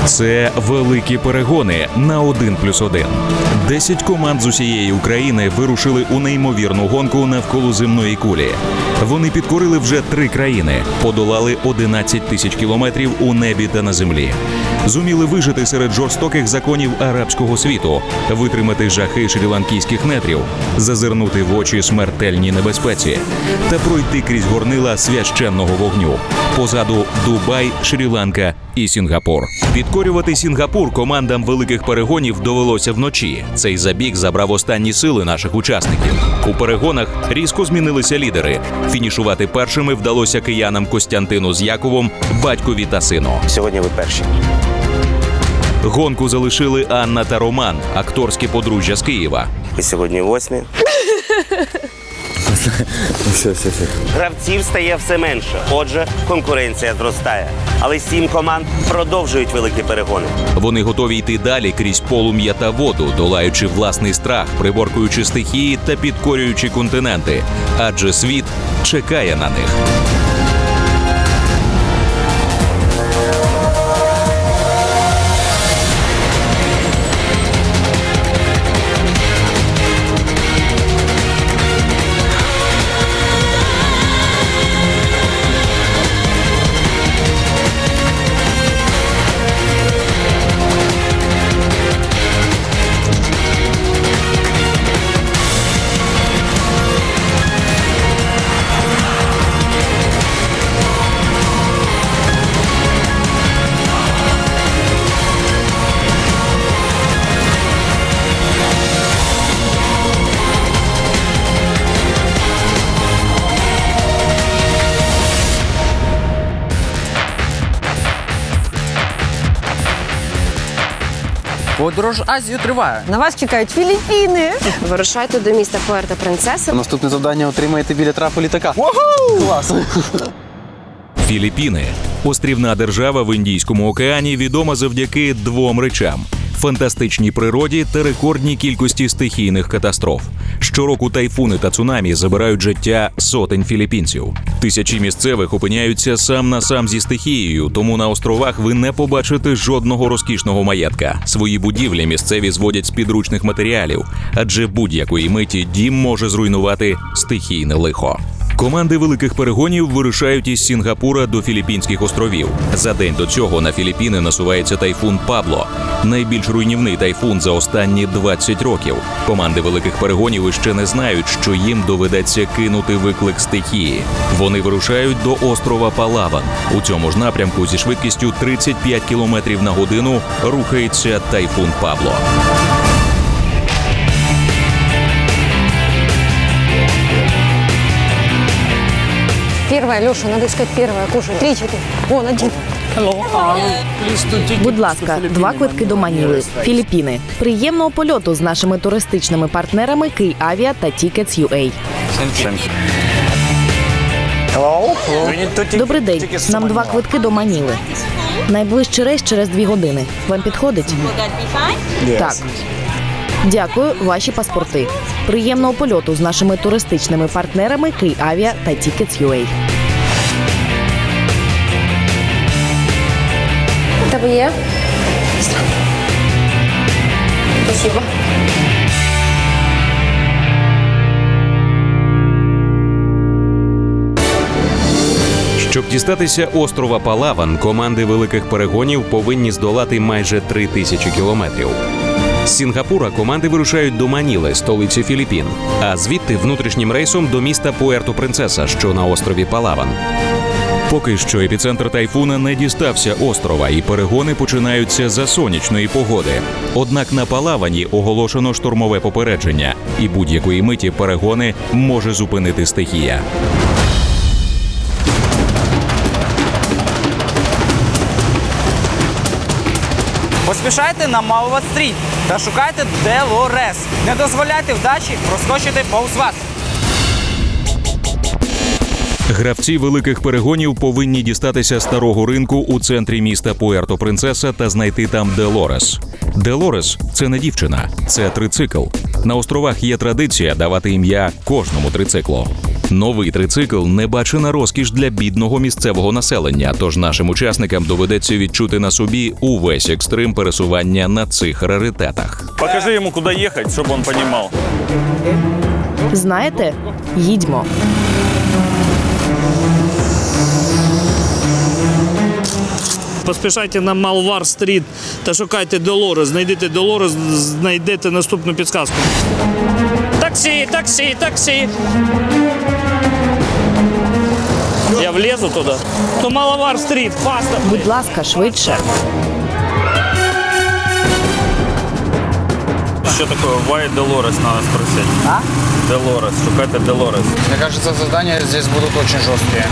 Це великі перегони на 1+1. 10 команд з усієї України вирушили у неймовірну гонку навколо земної кулі. Вони підкорили вже 3 країни, подолали 11 тисяч кілометрів у небі та на землі. Зуміли вижити серед жорстоких законів арабського світу, витримати жахи шрі-ланкійських нетрів, зазирнути в очі смертельній небезпеці та пройти крізь горнила священного вогню. Позаду Дубай, Шрі-Ланка і Сінгапур. Підкорювати Сінгапур командам великих перегонів довелося вночі. Цей забіг забрав останні сили наших учасників. У перегонах різко змінилися лідери. Фінішувати першими вдалося киянам Костянтину з Яковом, батькові та сину. Сьогодні ви перші. Гонку залишили Анна та Роман, акторське подружжя з Києва. І сьогодні 8. Гравців стає все менше, отже, конкуренція зростає. Але 7 команд продовжують великі перегони. Вони готові йти далі крізь полум'я та воду, долаючи власний страх, приборкуючи стихії та підкорюючи континенти. Адже світ чекає на них. Подорож Азію триває. На вас чекають Філіппіни. Вирушайте до міста Пуерто-Принцеса. Наступне завдання отримаєте біля трафу літака. Клас! Філіппіни – острівна держава в Індійському океані, відома завдяки 2 речам – фантастичній природі та рекордній кількості стихійних катастроф. Щороку тайфуни та цунамі забирають життя сотень філіппінців. Тисячі місцевих опиняються сам на сам зі стихією, тому на островах ви не побачите жодного розкішного маєтка. Свої будівлі місцеві зводять з підручних матеріалів, адже будь-якої миті дім може зруйнувати стихійне лихо. Команди великих перегонів вирушають із Сінгапура до Філіппінських островів. За день до цього на Філіппіни насувається тайфун Пабло. Найбільш руйнівний тайфун за останні 20 років. Команди великих перегонів іще не знають, що їм доведеться кинути виклик стихії. Вони вирушають до острова Палаван. У цьому ж напрямку зі швидкістю 35 км на годину рухається тайфун Пабло. Первая, Леша, надо искать первая. Кушай. 3-4. Вон, 1. Будь ласка, 2 квитки до Маніли, Філіппіни. Приємного польоту з нашими туристичними партнерами Київавіа та Tickets.ua. Добрий день. Нам 2 квитки до Маніли. Найближчий рейс через 2 години. Вам підходить? Так. Дякую, ваші паспорти. Приємного польоту з нашими туристичними партнерами Київавіа та Tickets.ua. Тебе є? Спасибо. Щоб дістатися острова Палаван, команди великих перегонів повинні здолати майже 3000 кілометрів. З Сінгапура команди вирушають до Маніли, столиці Філіппін, а звідти внутрішнім рейсом до міста Пуерто-Принцеса, що на острові Палаван. Поки що епіцентр тайфуна не дістався острова, і перегони починаються за сонячної погоди. Однак на Палавані оголошено штормове попередження, і будь-якої миті перегони може зупинити стихія. Поспішайте на Малват-стріт та шукайте Делорес. Не дозволяйте вдачі проскочити повз вас. Гравці великих перегонів повинні дістатися старого ринку у центрі міста Пуерто-Принцеса та знайти там Делорес. Делорес – це не дівчина, це трицикл. На островах є традиція давати ім'я кожному трициклу. Новий трицикл – небачена розкіш для бідного місцевого населення, тож нашим учасникам доведеться відчути на собі увесь екстрим пересування на цих раритетах. Покажи ему, куда ехать, чтобы он понимал. Знаєте? Їдьмо. Поспішайте на Малвар-стріт та шукайте Долорес. Знайдете Долорес, знайдете наступну підсказку. Таксі, таксі, таксі. Я влезу туди. То Малвар-стріт, паста. Будь ласка, швидше. Что такое Why Dolores, надо спросить. А? Долорес, шукайте Долорес. Мне кажется, задания здесь будут очень жесткие.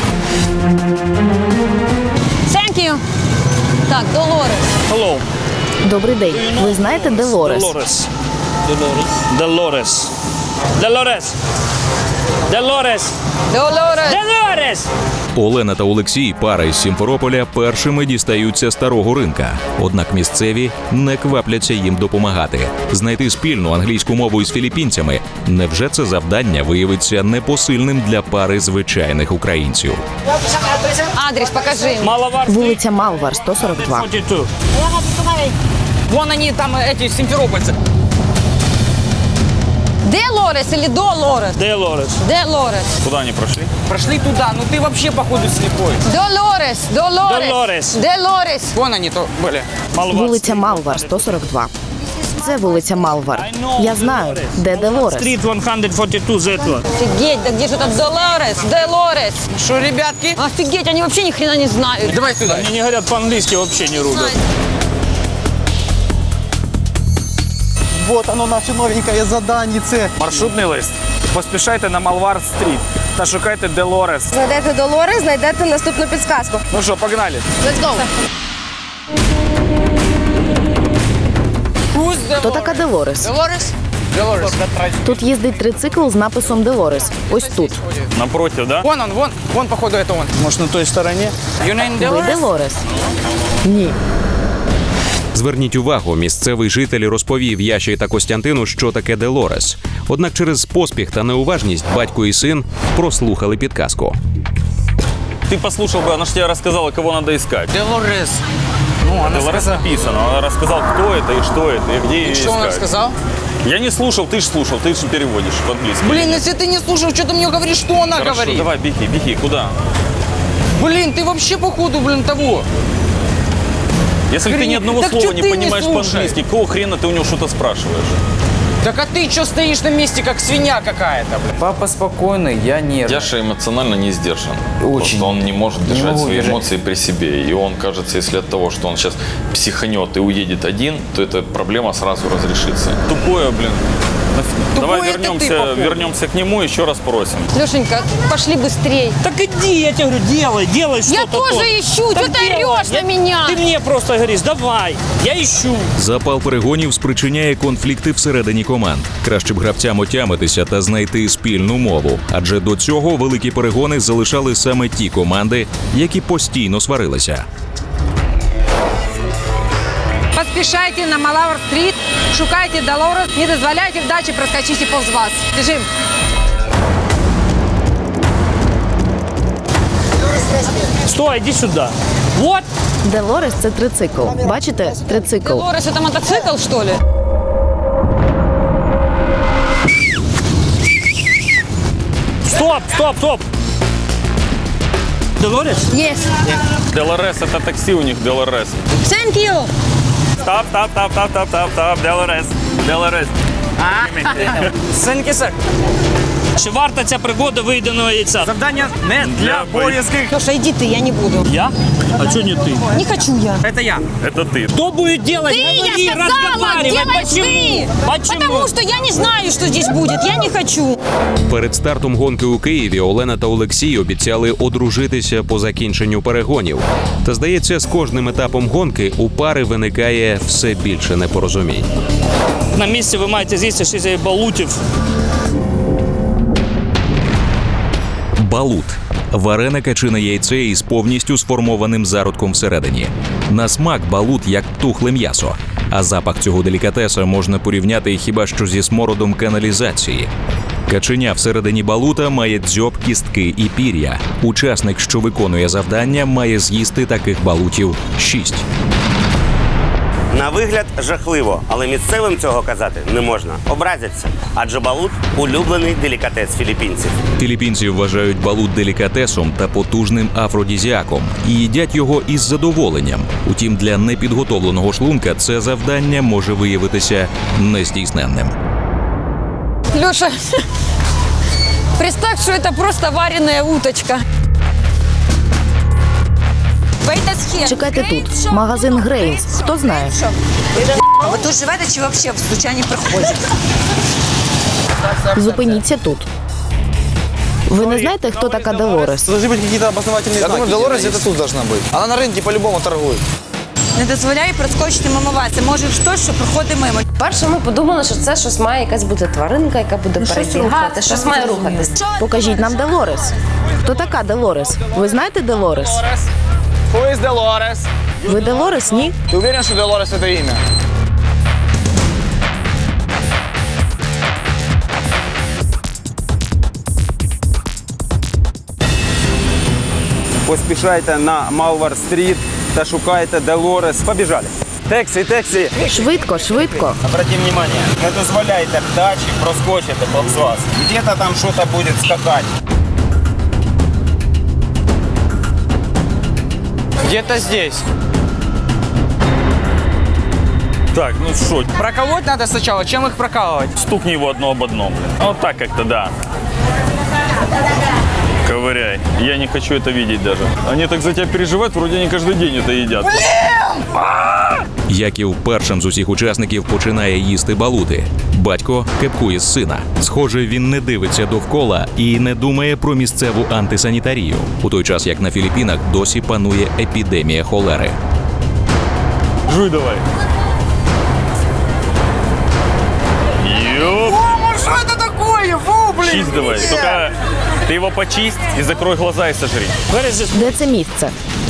Thank you. Так, Долорес. Hello. Добрий день. Ви знаєте Долорес? Долорес. Долорес. Долорес. Долорес. Долорес. Долорес. Олена та Олексій, пара із Сімферополя, першими дістаються старого ринка. Однак місцеві не квапляться їм допомагати. Знайти спільну англійську мову із філіппінцями – невже це завдання виявиться непосильним для пари звичайних українців? Адрес покажи. Малавар. Вулиця Малвар, 142. 42. Вон они там, эти симферопольцы. Долорес или Долорес? Долорес. Долорес. Куда они прошли? Прошли туда, ну ты вообще, походу, слепой. Долорес. Долорес. Долорес. Долорес. Вон они то были. Вулиця Малвар, 142. Це вулиця Малвар. Я знаю, де Долорес. Стрит 142, Z1. Офигеть, да где же тут Долорес? Долорес. Что, ребятки? Офигеть, они вообще ни хрена не знают. Давай сюда. Они не говорят по-английски, вообще не рубят. Вот оно наше новенькое заданице. Маршрутний лист. Поспішайте на Малвар-стріт та шукайте Долорес. Знайдете Долорес, знайдете наступну підсказку. Ну що, погнали. Let's go. Хто така Долорес? Долорес. Тут їздить трицикл з написом Долорес. Ось тут. Напротив, да? Вон он, вон, походу, это он. Может, на той стороне? You name Ви Dolores? Долорес? Ні. Зверніть увагу, місцевий житель розповів Яші та Костянтину, що таке Долорес. Однак через поспіх та неуважність батько і син прослухали підказку. Ты послушал бы, она же тебе рассказала, кого надо искать. Долорес. Ну, она Долорес сказала. написано, она рассказала, кто это и что это, и где ее Что она искать. сказала? Я не слушал, ты же переводишь по-английски. Блин, если ты не слушал, что ты мне говоришь, что она Хорошо, говорит? давай, беги, куда? Блин, ты вообще, походу, того. Если ты ни одного Так слова чё не ты не понимаешь слушаешь? по-английски, какого хрена ты у него что-то спрашиваешь? Так а ты что стоишь на месте, как свинья какая-то? Папа спокойный, я нервный. Яша эмоционально не сдержан. Очень. Просто он не может Не держать могу свои держать. эмоции при себе. И он, кажется, если от того, что он сейчас психанет и уедет один, то эта проблема сразу разрешится. Тупое, блин. Давай Тупой это ты, походу. вернемся к нему, еще раз просим. Лешенька, пошли быстрей. Так иди, я тебе говорю, делай Я что-то. тоже ищу, Так что ты делай. орешь на меня. Ты мне просто говоришь, давай, я ищу. Запал перегонів спричиняє конфлікти всередині команд. Краще б гравцям отямитися та знайти спільну мову. Адже до цього великі перегони залишали саме ті команди, які постійно сварилися. Поспешайте на Малавар-стрит, шукайте Долорес, не дозволяйте вдачи проскочить повз вас. Бежим. Стой, иди сюда. Вот. Долорес – це трицикл. Бачите? Трицикл. Долорес, это мотоцикл, что ли? Стоп. Долорес? Yes. Долорес, это такси у них, Долорес. Thank you. Стоп, Долорес. Сенки, сэр. Чи варта ця пригода вийденого яйця? Завдання не для боязких. Леша, иди ты, я не буду. Я? А что не ты? Не хочу я. Это я. Это ты. Кто будет делать? Ты, Говори, я сказала, разговаривай. делаешь Почему? ты. Почему? Потому что я не знаю, что здесь будет. Я не хочу. Перед стартом гонки у Києві Олена та Олексій обіцяли одружитися по закінченню перегонів. Та, здається, з кожним етапом гонки у пари виникає все більше непорозумінь. На місці ви маєте з'їсти 6 балутів. Балут – варене качине яйце із повністю сформованим зародком всередині. На смак балут як тухле м'ясо, а запах цього делікатеса можна порівняти хіба що зі смородом каналізації. Каченя всередині балута має дзьоб, кістки і пір'я. Учасник, що виконує завдання, має з'їсти таких балутів 6. На вигляд жахливо, але місцевим цього казати не можна. Образяться, адже балут – улюблений делікатес філіппінців. Філіппінці вважають балут делікатесом та потужним афродізіаком і їдять його із задоволенням. Утім, для непідготовленого шлунка це завдання може виявитися нездійсненним. Леша, представь, что это просто вареная уточка. Чекайте тут. Магазин Грейнс. Хто знає? Ви тут живете чи вообще в случайній проході? Зупиніться тут. Ви не знаєте, хто така Долорес? Должны быть какие-то обосновательные знаки. Я думаю, Долорес где-то тут должна быть. Она на рынке по-любому торгует. Не дозволяй проскочити мимо вас. Це може хтось, що проходить мимо. Перше ми подумали, що це щось має якась бути тваринка, яка буде перебігати, щось має рухатись. Покажіть нам Долорес. Хто така Долорес? Ви знаєте Долорес? Who is Dolores? Ви Долорес, ні? Ты уверен, что Долорес это имя? Поспішайте на Малвар-стріт та шукайте Долорес. Побіжали. Таксі, таксі. Швидко, швидко. Обратіть внимание, не дозволяйте вдачі проскочити повз вас. Где-то там щось буде скакати. Где-то здесь. Так, ну что, Проколоть надо сначала, чем их прокалывать? стукни его одно об одно. Вот так как-то, да. Ковыряй. Я не хочу это видеть даже. Они так за тебя переживают, вроде они каждый день это едят. Яків першим з усіх учасників починає їсти балути. Батько кепкує з сина. Схоже, він не дивиться довкола і не думає про місцеву антисанітарію. У той час, як на Філіппінах досі панує епідемія холери. Жуй давай. Ёп. Что это такое? Фу, блин! Чисть давай. Только ты его почисть и закрой глаза и сожри. Де це місце?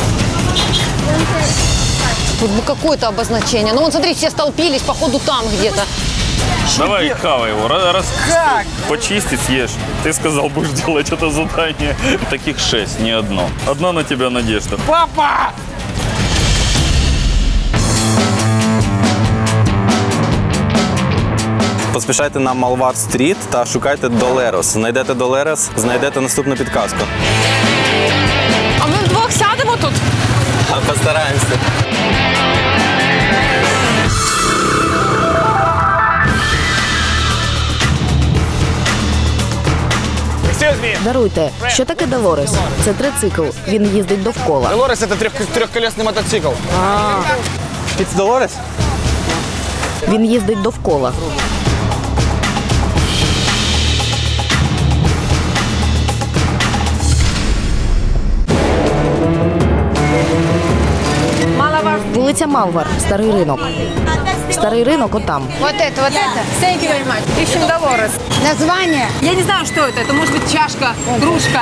Тут бы какое-то обозначение. Ну, вон, смотри, все столпились, походу, там где-то. Давай, хавай его. Раз Как? почисти, съешь. Ты сказал, будешь делать это задание. Таких 6, не одно. Одна на тебя надежда. Папа! Поспішайте на Малвар-стріт та шукайте Долорес. Знайдете Долорес, знайдете наступну підказку. А ми вдвох сядемо тут? Постараємося. Даруйте, що таке Долорес? Це трицикл. Він їздить довкола. Долорес это трехколесный мотоцикл. It's Долорес? Він їздить довкола. Вулиця Малвар, старий ринок. Старий ринок отам. Вот это, вот это. Thank you very much. Ищем Долорес. Название? Я не знаю, что это. Это может быть чашка, кружка.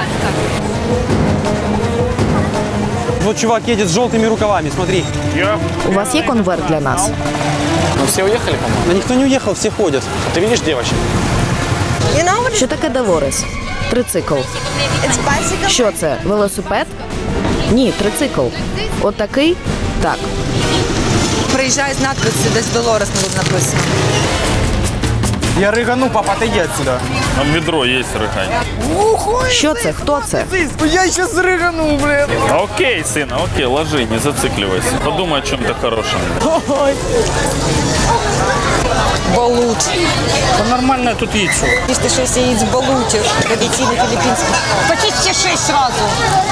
Вот чувак едет с желтыми рукавами, смотри. У вас є конверт для нас? Ну все уехали, по-моему. Да никто не уехал, все ходят. Ты видишь девочек? Що таке Долорес? Трицикл. Що це? Велосипед? Ні, трицикл. Отакий? Так. Приезжай, надпись, десь Долорес тут написано. Я рыгану, папа, отойди отсюда. Там ведро есть рыгань. Що це? Хто це? Я сейчас рыгану, блин. Окей, сын, окей, ложи, не зацикливайся. Подумай о чем-то хорошем. Балут. Та нормально тут яйцо. Если 6 яиц в балуте, традиционно филиппинский. Почти все 6 сразу.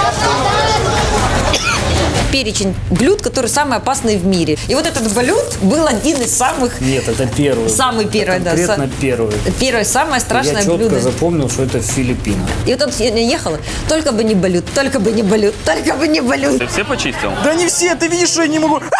Перечень блюд, которые самые опасные в мире. И вот этот блюд был один из самых... Нет, это первый. Самый первый, да. Конкретно первый. Первое, самое страшное Я четко блюдо. запомнил, что это Филиппины. И вот он сегодня ехал, только бы не блюд, только бы не блюд, только бы не блюд. Ты все почистил? Да не все, ты видишь, что я не могу.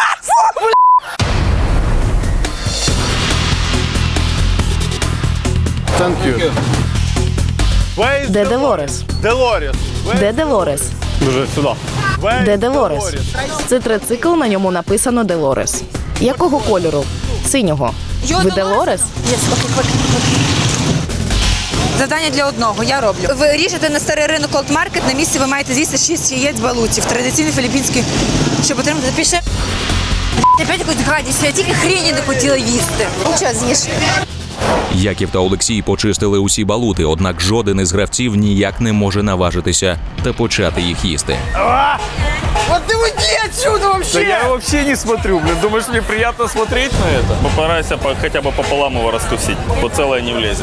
Thank you. Де Долорес? Долорес. Де Долорес? Уже сюда. Де Долорес? Це трицикл, на ньому написано Долорес. Якого кольору? Синього. Ви Долорес? Завдання для одного, я роблю. Ви ріжете на старий ринок Old Market, на місці ви маєте з'їсти 6 яєць балутів. Традиційний філіппінський, щоб отримати піше. Опять якусь гадість, я тільки хрені не хотіла їсти. Нічого, з'їж. Яків та Олексій почистили усі балути, однак жоден із гравців ніяк не може наважитися та почати їх їсти. Вот ты уйди отсюда вообще! Да я вообще не смотрю, блин. Думаешь, мне приятно смотреть на это? Постарайся хотя бы пополам его раскусить. По целое не влезет.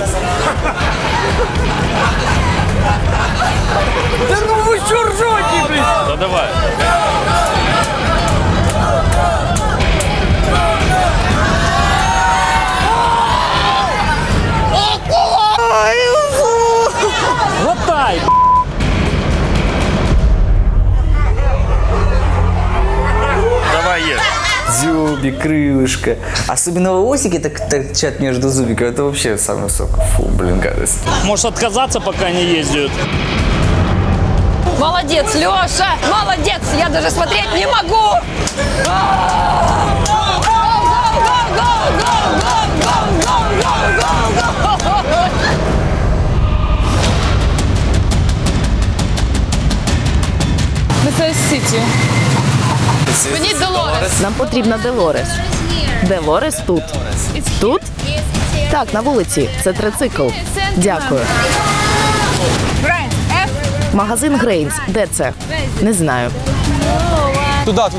Да ну вы что ржете, блин? Да давай. Глотай! Давай ешь. Зубик, крылышко. Особенно волосики так торчат между зубиками. Это вообще самое сока. Фу, блин, гадость. Можешь отказаться, пока не ездят. Молодец, Леша! Молодец! Я даже смотреть не могу! City. We need Dolores. Нам потрібна Делорес. Делорес тут. Тут? Так, на вулиці. Це трицикл. Дякую. Магазин Грейнс. Де це? Не знаю. Туда.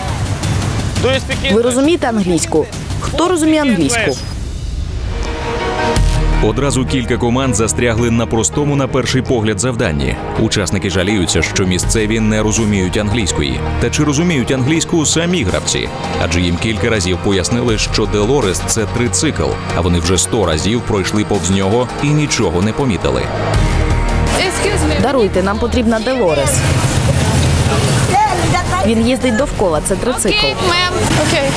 Ви розумієте англійську? Хто розуміє англійську? Одразу кілька команд застрягли на простому на перший погляд завданні. Учасники жаліються, що місцеві не розуміють англійської. Та чи розуміють англійську самі гравці? Адже їм кілька разів пояснили, що Делорес – це трицикл, а вони вже 100 разів пройшли повз нього і нічого не помітили. Даруйте, нам потрібна Делорес. Він їздить довкола, це трицикл. Окей.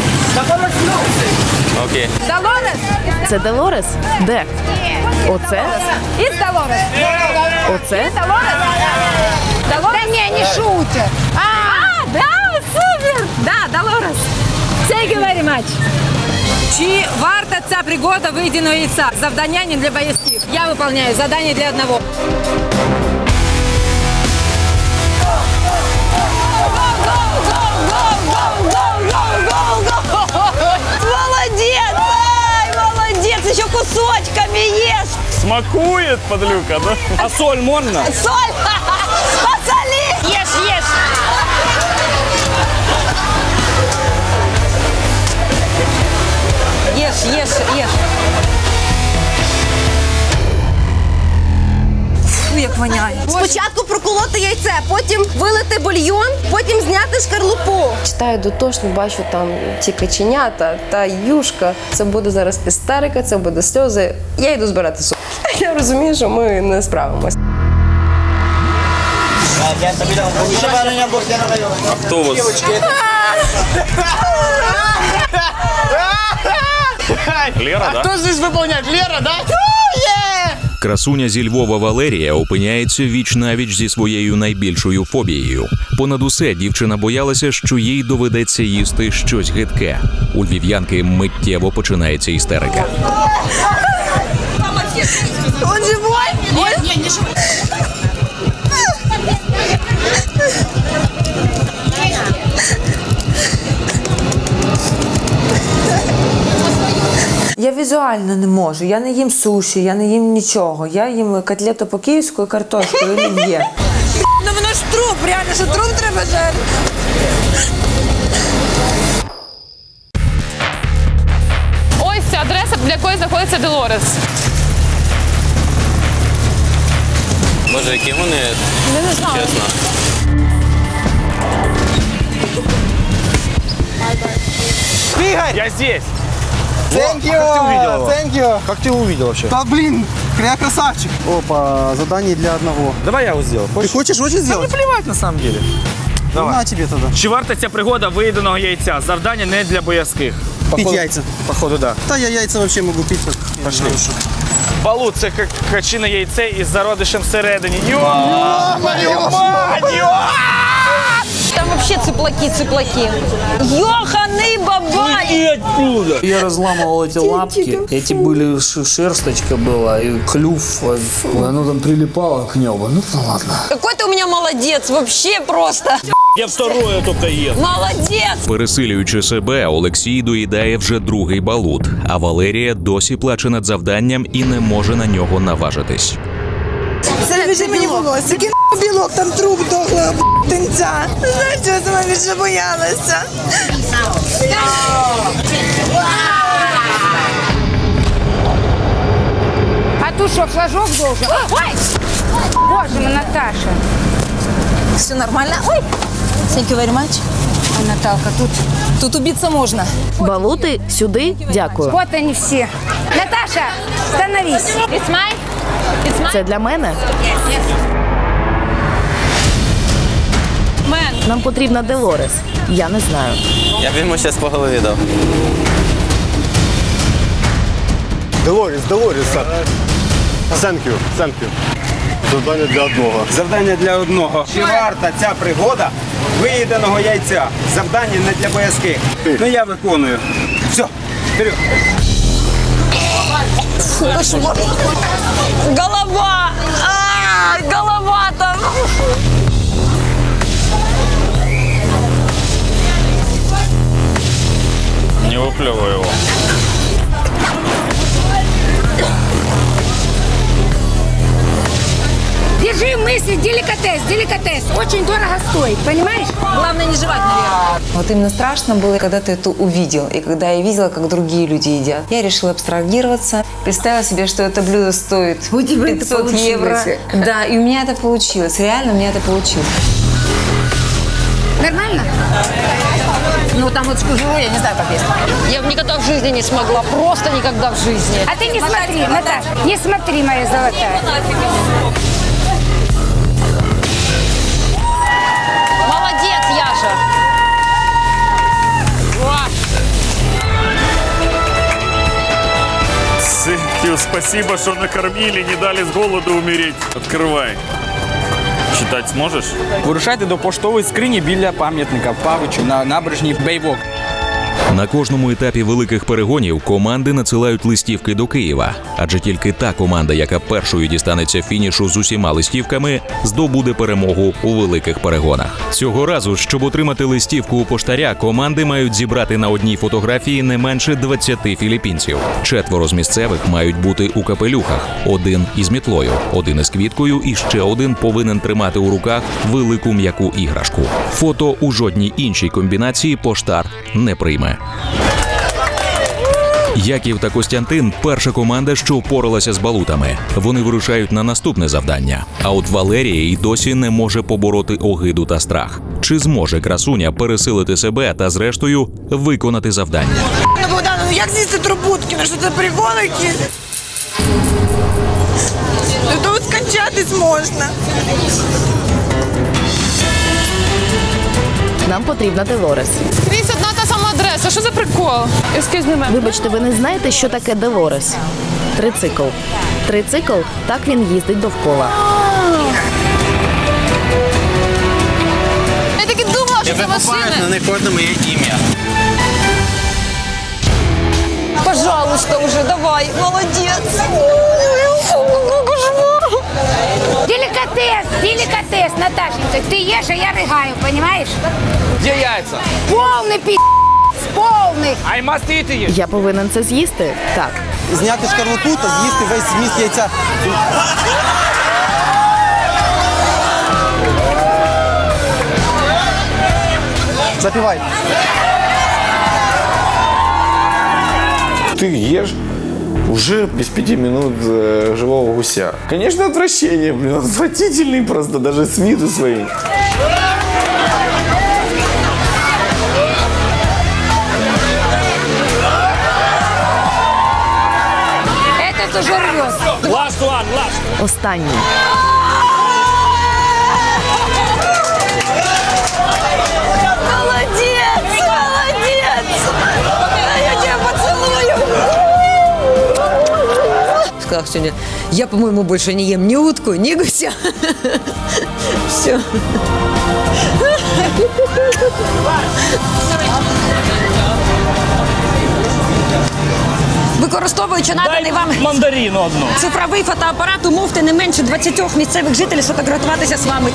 Окей. Долорес? Це Делорес? Де? Оце? І Долорес. Оце? Долорес? Долорес? Да не шутят. Да, супер! Да, Долорес. Thank you very much. Чи варта ця пригода вийденого яйця? Завдання не для боязких. Я выполняю задание для одного. Молодец! Ай, молодец! Еще кусочками ешь! Смакует, подлюка, да? А соль можно? Соль! Посоли! Ешь. Ешь. Фу, як воняє. Спочатку проколоти яйце, потім вилити бульйон, потім зняти шкарлупу. Читаю дотошно, бачу там ті каченята та юшка. Це буде зараз істерика, це буде сльози. Я йду збирати суп. Я розумію, що ми не справимось. А кто у вас? Лера, да? Кто здесь выполняет? Лера, да? Красуня зі Львова Валерія опиняється віч-навіч зі своєю найбільшою фобією. Понад усе дівчина боялася, що їй доведеться їсти щось гидке. У львів'янки миттєво починається істерика. Он живой? Не живой. Я візуально не можу. Я не їм суші, я не їм нічого. Я їм котлету по-київську і картошку, і олів'є. Ну воно ж труп, реально, що труп треба жарити. Ось адреса, для якої знаходиться Долорес. Боже, які вони, Я не знаю. чесно. Игорь! Я здесь. Thank you! Thank you! Как ты его увидел вообще? Да блин, я красавчик! Опа, задание для одного. Давай я его сделаю. Ты хочешь очень сделать? Да мне плевать на самом деле. Давай. На тебе тогда. Чи варта ця пригода виїденого яйця? Завдання не для боязких. Пить яйца. Походу, да. Да, я яйца вообще могу пить. Как Пошли. Балут – це качине яйце із зародишем всередині. Там вообще цыплаки. Йоханый бабай! оттуда! Я разламывал эти лапки. Эти были, шерсточка была, и клюв. Оно там прилипало к небу. Ну ладно. Какой ты у меня молодец, вообще просто. Я второе только ем. Молодець! Пересилюючи себе, Олексій доїдає вже другий балут, а Валерія досі плаче над завданням і не може на нього наважитись. Це мені волосся, який білок, там труп дохлого тинця. Знаєш, чого я сама більше боялася? А тут что, флажок должен? Ой! Боже мой, Наташа. Все нормально? Ой! Thank you very much. А, Наталка, Тут убиться можно. Балути сюди, дякую. вот они все. Наташа, становись. It's mine. It's mine. Це для мене? Нам потрібна Делорес. Я не знаю. Я б йому зараз по голові дав. Делоріс, Thank you. Завдання для одного. Завдання для одного. Чи варта ця пригода виїденого яйця? Завдання не для боязких. Ну я виконую. Все, вперед. Кошмар. Голова! Голова там! Не выплевывай его. Держи в мысли, деликатес. Очень дорого стоит, понимаешь? Главное не жевать, наверное. Вот именно страшно было, когда ты это увидел, и когда я видела, как другие люди едят. Я решила абстрагироваться, представила себе, что это блюдо стоит 500 евро. Да, и у меня это получилось, реально у меня это получилось. Нормально? Ну, там вот жиру, я не знаю, как есть. Я бы никогда в жизни не смогла, просто никогда в жизни. А ты не смотри, Наташа, не смотри, моя золотая. Молодец, Яша! Спасибо, что накормили, не дали с голоду умереть. Открывай. Читать сможеш? Вирушайте до поштової скрині біля пам'ятника Павичу на набережній Бейвок. На кожному етапі великих перегонів команди надсилають листівки до Києва, адже тільки та команда, яка першою дістанеться фінішу з усіма листівками, здобуде перемогу у великих перегонах. Цього разу, щоб отримати листівку у поштаря, команди мають зібрати на одній фотографії не менше 20 філіппінців. 4 з місцевих мають бути у капелюхах, 1 із мітлою, 1 із квіткою і ще 1 повинен тримати у руках велику м'яку іграшку. Фото у жодній іншій комбінації поштар не прийме. Яків та Костянтин – перша команда, що впоралася з балутами. Вони вирушають на наступне завдання. А от Валерія й досі не може побороти огиду та страх. Чи зможе красуня пересилити себе та, зрештою, виконати завдання? Богдан, ну як з'їсти трубутки? Ну що це приколи якісь? Тут скончатись можна. Нам потрібна Делорес. Скрізь одна та сама адреса. Що за прикол? Excuse me, ma'am. Вибачте, ви не знаєте, що таке Делорес? Трицикл. Трицикл – так він їздить довкола. Я так і думала, що це машина. але не кожному є ім'я. Пожалуйста, уже давай, молодец. Деликатес, Наташенька. Ты ешь, а я рыгаю, понимаешь? Де яйця? Полный полный. I must eat it. Я повинен це з'їсти? Так. Зняти шкарлупу та з'їсти весь зміст яйця. Запивай. Ты ешь уже без 5 минут живого гуся. Конечно, отвращение, блин, отвратительный просто, даже с виду своим. Этот уже рвет. Last one, last. Останній. Молодец, молодец. Я тебя поцелую. Сказал сегодня, я, по-моему, больше не ем ни утку, ни гуся. Все. використовуючи наданий вам мандарину одну. цифровий фотоапарат, умовте не менше 20 місцевих жителів сфотографуватися з вами.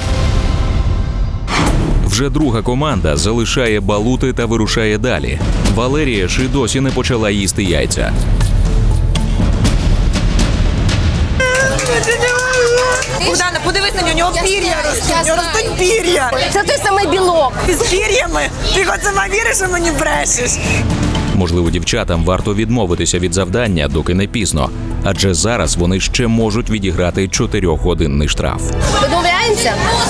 Вже друга команда залишає балути та вирушає далі. Валерія ж і досі не почала їсти яйця. Богдана, подивись на нього, у нього пір'я ростуть, у нього ростуть пір'я. Це той самий білок. З пір'ями? Ти хоч сама віриш, що мені брешеш? Можливо, дівчатам варто відмовитися від завдання, доки не пізно. Адже зараз вони ще можуть відіграти 4-годинний штраф. Домовляємося?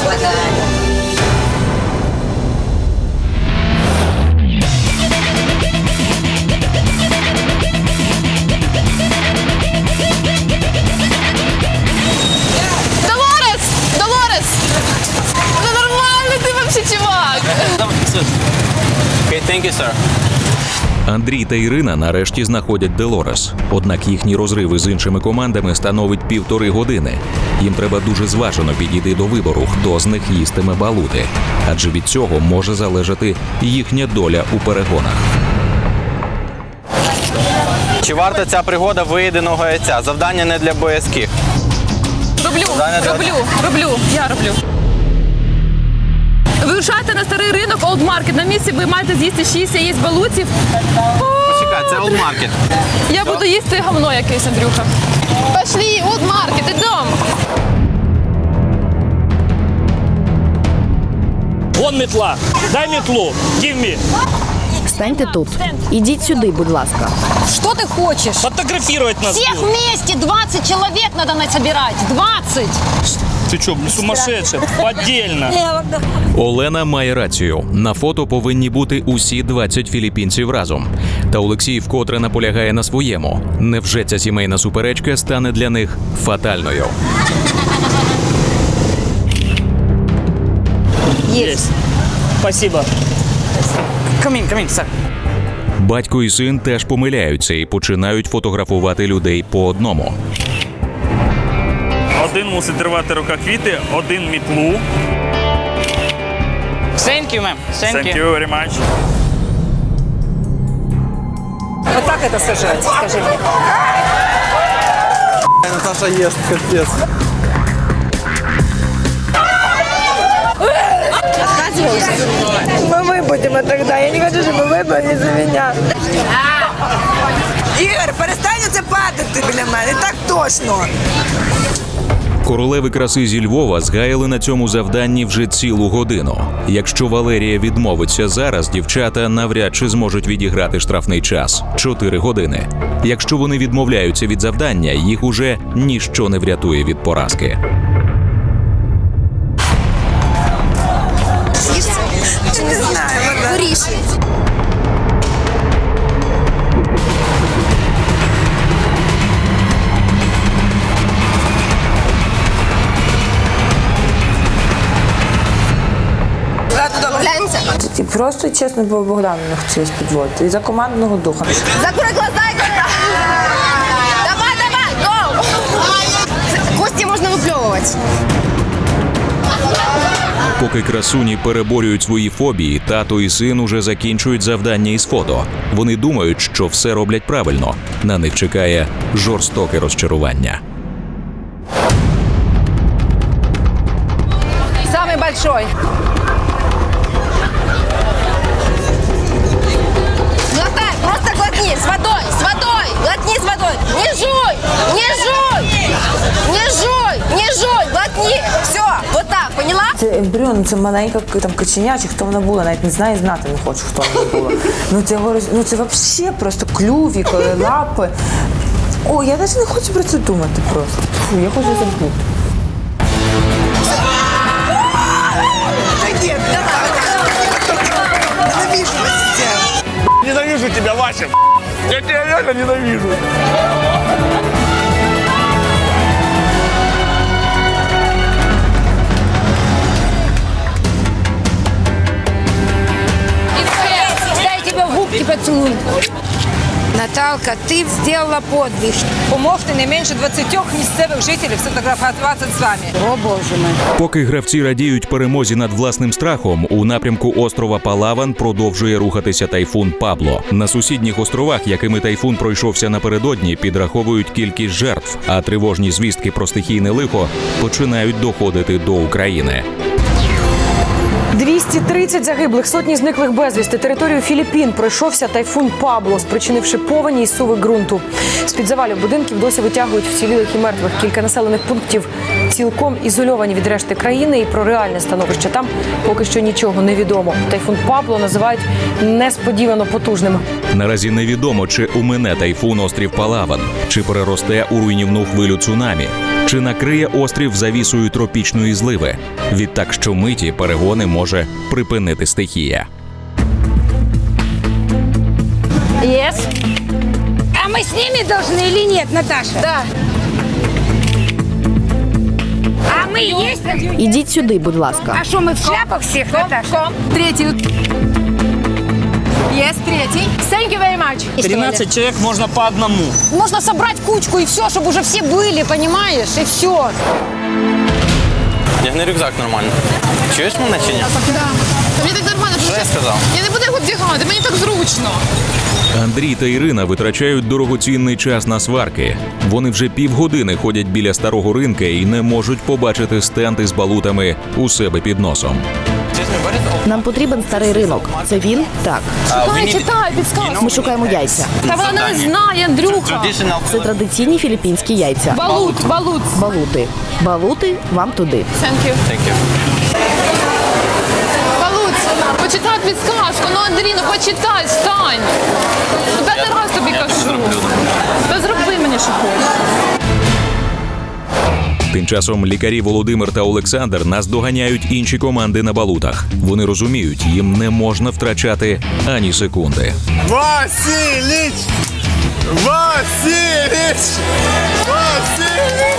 Долорес! Ну нормально, ты вообще чувак! Okay, thank you, sir. Андрій та Ірина нарешті знаходять Долорес. Однак їхні розриви з іншими командами становить 1,5 години. Їм треба дуже зважено підійти до вибору, хто з них їстиме балути. Адже від цього може залежати їхня доля у перегонах. Чи варта ця пригода виїденого яйця? Завдання не для боязких. Роблю, я роблю. Вирушайте на старий ринок Old Market. На місці ви маєте з'їсти 6 яєць балутів. Почекай, це Old Market. Я буду їсти говно якесь, Андрюха. Пошли, Old Market, ідем. Вон метла. Дай метлу. Give me. Станьте тут. Ідіть сюди, будь ласка. Что ты хочешь? Фотографировать нас. Всех вместе 20 человек надо насобирать. 20! Ти що, сумасшедший? Поддельно. Олена має рацію. На фото повинні бути усі 20 філіппінців разом. Та Олексій вкотре наполягає на своєму. Невже ця сімейна суперечка стане для них фатальною? Есть. Спасибо. Come in, sir. Батько і син теж помиляються і починають фотографувати людей по одному. Один мусить тривати рука квіти, один мітлу. Thank you, ma'am. Thank you very much. Вот так это сажать, скажи мне. Наташа ест, капец. Мы выбудем тогда. Я не хочу, чтобы вы были за меня. Ігор, перестань оце падати біля мене. Так точно. Королеви краси зі Львова згаяли на цьому завданні вже цілу годину. Якщо Валерія відмовиться зараз, дівчата навряд чи зможуть відіграти штрафний час – 4 години. Якщо вони відмовляються від завдання, їх уже ніщо не врятує від поразки. Не знаю, Вирішуй. Домовляємося? Просто, чесно, бо Богдану не хотілося підводити. І за командного духа. Закрой глаза, Ігор! Давай, гоу! Кості можна випльовувати. Поки красуні переборюють свої фобії, тато і син уже закінчують завдання із фото. Вони думають, що все роблять правильно. На них чекає жорстоке розчарування. Самый большой. Глотай, просто глотни, с водой, глотни с водой. Не жуй, глотни. Все, вот так, поняла? Це ембріон, це маленька там каченя, чи хто вона була, навіть не знаю, знати не хочу, хто вона була. Це взагалі просто клювік, лапи. О, я навіть не хочу про це думати просто. Фу, я хочу забути. Ненавижу вас всех. Ненавижу тебя, Вася. Я тебя реально ненавижу. Дай тебя в губки поцелуй. Наталка, ти зробила подвиг. Помогти не менше 20 місцевих жителів сфотографуватися з вами. О, Боже мой. Поки гравці радіють перемозі над власним страхом, у напрямку острова Палаван продовжує рухатися тайфун Пабло. На сусідніх островах, якими тайфун пройшовся напередодні, підраховують кількість жертв, а тривожні звістки про стихійне лихо починають доходити до України. 230 загиблих, сотні зниклих безвісти. Територію Філіппін пройшовся тайфун Пабло, спричинивши повені і суви ґрунту. З-під завалів будинків досі витягують вцілілих і мертвих. Кілька населених пунктів цілком ізольовані від решти країни, і про реальне становище там поки що нічого не відомо. Тайфун Пабло називають несподівано потужним. Наразі невідомо, чи умине тайфун острів Палаван, чи переросте у руйнівну хвилю цунамі, чи накриє острів завісою тропічної зливи. Відтак щомиті перегони може припинити стихія. Yes. А мы с ними должны или нет, Наташа? Да. А мы есть? Ідіть сюди, будь ласка. А что, мы в шляпах всех, Наташа? Третий. Есть третий. Thank you very much. 13 человек можно по одному. Можно собрать кучку и все, чтобы уже все были, понимаешь, и все. Тягни рюкзак нормально. Чуєш мене чи ні? Да. Мені так нормально. Що я сказав? Я не буду його вдягати, мені так зручно. Андрій та Ірина витрачають дорогоцінний час на сварки. Вони вже півгодини ходять біля старого ринка і не можуть побачити стенди з балутами у себе під носом. Нам потрібен старий ринок. Це він? Так. Читай, підсказуй. Ми шукаємо яйця. Та вона не знає, Андрюха. Це традиційні філіппінські яйця. Балут. Балути. Балути вам туди. Thank you. Балут, почитай підсказку. Ну, Андрій, ну почитай, стань. Ну, 5 раз тобі кажу. Та зроби мені, що хочеш. Тим часом лікарі Володимир та Олександр наздоганяють інші команди на балутах. Вони розуміють, їм не можна втрачати ані секунди. Василич! Василич! Василич!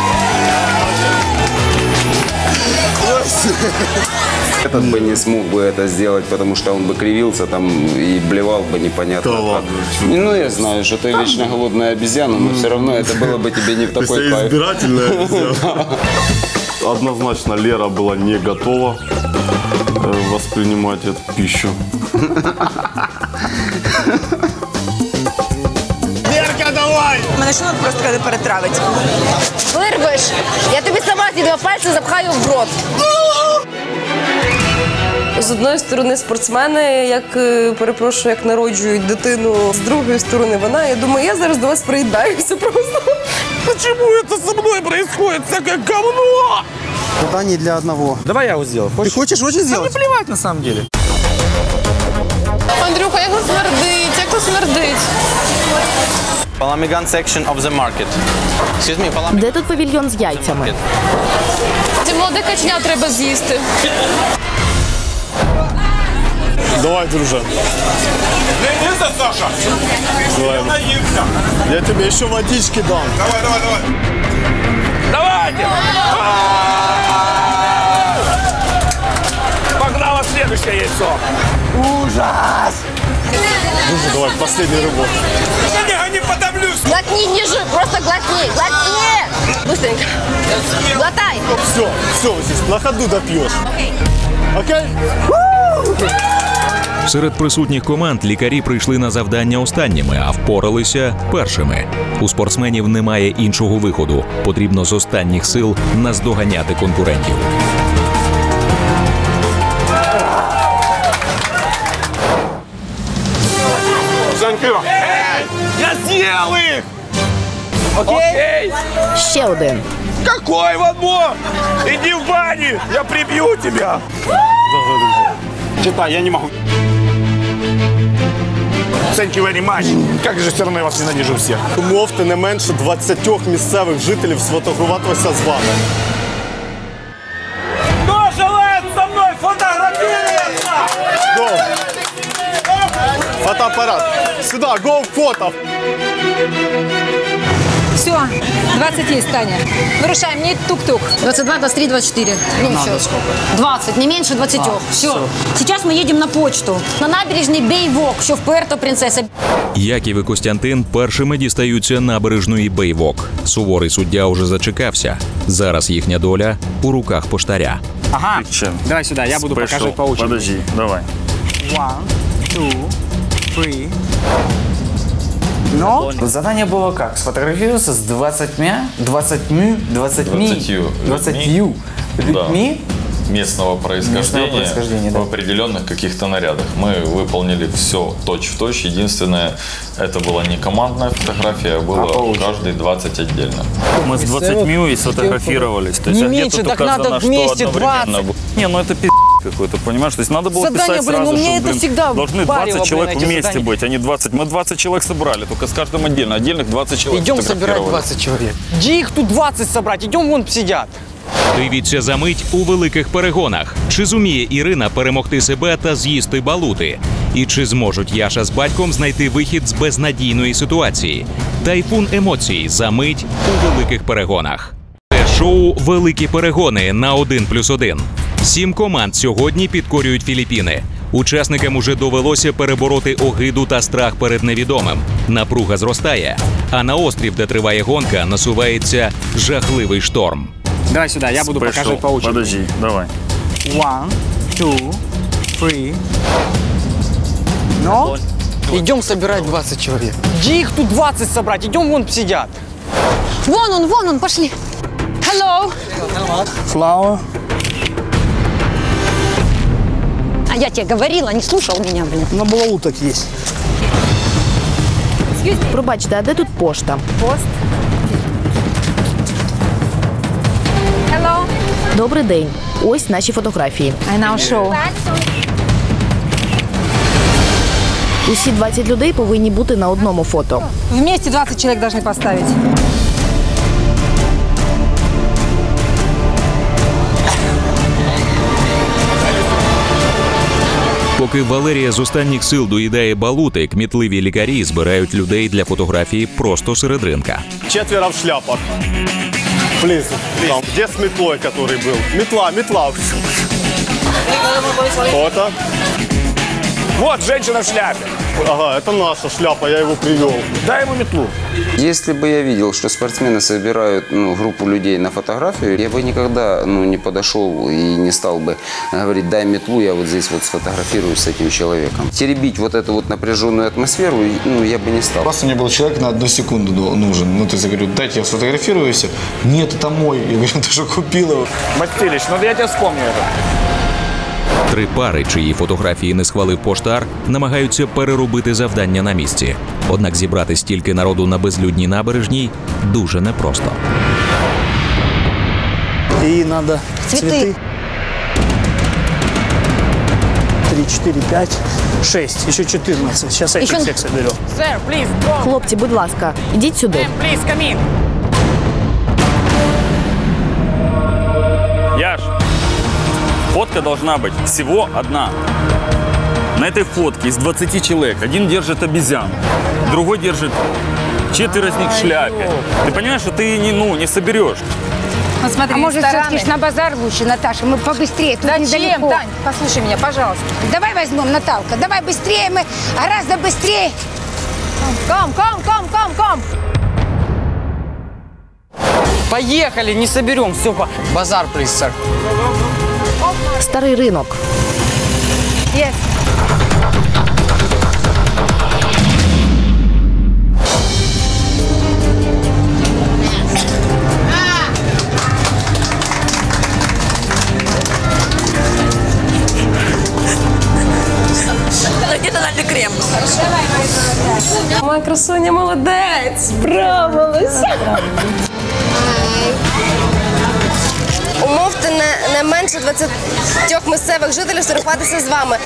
Этот бы не смог бы это сделать, потому что он бы кривился там и блевал бы непонятно Да как. ладно, Ну, я знаю, что ты вечно голодная обезьяна, но все равно это было бы тебе не в такой кайф. избирательная обезьяна. Однозначно Лера была не готова воспринимать эту пищу. Верка, давай! Мене шлунок просто коли перетравить. Вирвеш, я тобі сама ті два пальці запхаю в рот. З одної сторони спортсмени, перепрошую, як народжують дитину, з другої сторони вона. Я думаю, я зараз до вас приєднаюся просто. Почему это со мной происходит? Это как говно! Задание для одного. Давай я его сделаю. Ты хочешь очень сделать? Да не плевать на самом деле. Андрюха, як тут смердить. Palamigan section of the market. Excuse me, Palamigan. Де тут павільйон з яйцями? Ці молоде качня треба з'їсти. Давай, друже. Не Саша! Давай. Я тебе еще водички дам. Давай. Давайте! Погнало следующее яйцо. Ужас! Друже, давай, последний рывок. Я не подавлюсь! Глотни, не жуй, просто глотни, глотни! Быстренько. Глотай. Все, здесь на ходу допьешь. Окей? Серед присутніх команд лікарі прийшли на завдання останніми, а впоралися першими. У спортсменів немає іншого виходу. Потрібно з останніх сил наздоганяти конкурентів. Я съел их! Окей. Ще один. Какой Ван Мо? Иди в баню, я прибью тебя. Читай, я не могу. Thank you very much. Как же все равно я вас ненавижу всех. Умовте не менше 20 місцевих жителів сфотографуватися з вами. Кто желает со мной фотографироваться? Го! Фотоаппарат. Сюда, го, фото. Все, 20 есть, Таня. Вырушаем, не тук-тук. 22, 23, 24. Ну, все. 20, не меньше 20. Все. Сейчас мы едем на почту. На набережной Бейвок, все в Пуэрто-Принцесса. Яків і Костянтин першими дістаються набережної Бейвок. Суворий суддя уже зачекався. Зараз їхня доля у руках поштаря. Ага, давай сюда, я буду показывать по очереди. Подожди, давай. 1, 2, 3. Но задание было как? Сфотографироваться с 20 людьми Местного происхождения, да. в определенных каких-то нарядах. Мы выполнили все точь-в-точь. Единственное, это была не командная фотография, а было каждый 20 отдельно. Мы с 20 и сфотографировались. То есть, не меньше, так надо вместе 20. Не, ну это какой-то, понимаешь? То есть надо было задание, писать сразу, у меня что, это всегда должны 20 парило, человек вместе быть, а не 20. Мы 20 человек собрали, только с каждым отдельно. Отдельных 20 человек идем собирать 20 человек. Где их тут 20 собрать? Идем, вон сидят. Дивіться за мить у великих перегонах. Чи зуміє Ірина перемогти себе та з'їсти балути? І чи зможуть Яша з батьком знайти вихід з безнадійної ситуації? Тайфун емоцій за мить у великих перегонах. Це шоу «Великі перегони» на 1+1. 7 команд сьогодні підкорюють Філіппіни. Учасникам уже довелося перебороти огиду та страх перед невідомим. Напруга зростає. А на острів, де триває гонка, насувається жахливий шторм. Давай сюда, я буду показывать по очереди. Подожди, давай. 1, 2, 3. Но идем собирать 20 человек. Где их тут 20 собрать? Идем, вон сидят. Вон он, пошли. Hello. Flower. А я тебе говорила, не слушал меня, блин. На балауток есть. Пробачте, а де тут пошта? Пост. Hello. Добрий день. Ось наші фотографії. I now show. Усі 20 людей повинні бути на одному фото. Вместе 20 человек должны поставить. Поки Валерія з останніх сил доїдає балути, кмітливі лікарі збирають людей для фотографії просто серед ринка. 4 в шляпах. Плиз, там, где с метлой, который был? Метла. Фото. Вот женщина в шляпе. Ага, это наша шляпа, я его привел. Дай ему метлу. Если бы я видел, что спортсмены собирают группу людей на фотографию, я бы никогда не подошел и не стал бы говорить: дай метлу, я вот здесь вот сфотографируюсь с этим человеком. Теребить вот эту вот напряженную атмосферу, я бы не стал. Просто мне был человек на 1 секунду нужен. Ну, то есть я говорю: дайте я сфотографируюсь. Нет, это мой. Я говорю: ты что, купил его? Бастилич, ну я тебя вспомню это. 3 пари, чиї фотографії не схвалив поштар, намагаються переробити завдання на місці. Однак зібрати стільки народу на безлюдній набережній дуже непросто. И надо цветы. 3, 4, 5, 6. Еще 14. Сейчас этих всех соберем. Sir, please, go. Хлопці, будь ласка, ідіть сюди. Please, come in. Яш, фотка должна быть всего одна. На этой фотке из 20 человек один держит обезьяну, другой держит 4 из них в шляпе. Ты понимаешь, что ты не соберешь. Посмотри, А может, рестораны. все-таки на базар лучше, Наташа? Мы побыстрее, тут Зачем, недалеко. Тань? Послушай меня, пожалуйста. Давай возьмем, Наталка, давай быстрее, мы гораздо быстрее. Ком. Поехали, не соберем. Все, базар, please, sir. Старий ринок. Yes. Где тональный крем? Моя красуня молодець, справилась. Умовте не менше 20 місцевих жителів сфотографуватися з вами.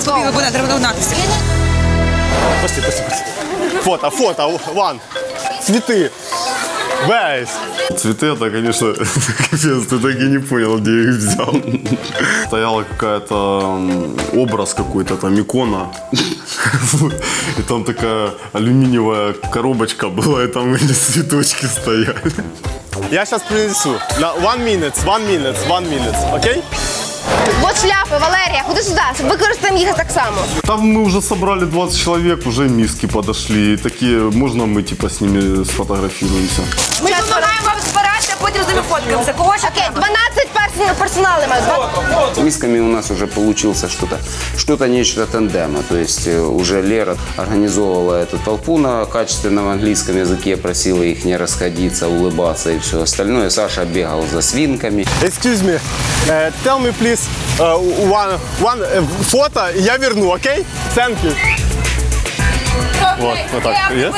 Пусти. Фото. Ван. Цветы. Вейс. Цветы это, конечно, капец, ты так и не понял, где я их взял. Стояла какая-то образ какой-то, там икона. И там такая алюминиевая коробочка была, и там эти цветочки стояли. Я сейчас принесу. На 1 minute, окей? Вот шляпи, Валерія, ходи сюди, використаємо їх так само. Там мы уже собрали 20 человек, уже миски подошли. И такие, можно мы типа с ними сфотографируемся? Ми допомагаємо вам збирати, а потім з ними фоткаємося. Кого ще Окей, 12 персонали мають. С мисками у нас уже получился что-то нечто тандема. То есть уже Лера организовывала эту толпу на качественном английском языке, просила их не расходиться, улыбаться и все остальное. Саша бегал за свинками. Excuse me, tell me please one фото, и я верну, окей? Thank you. Вот так. Yes?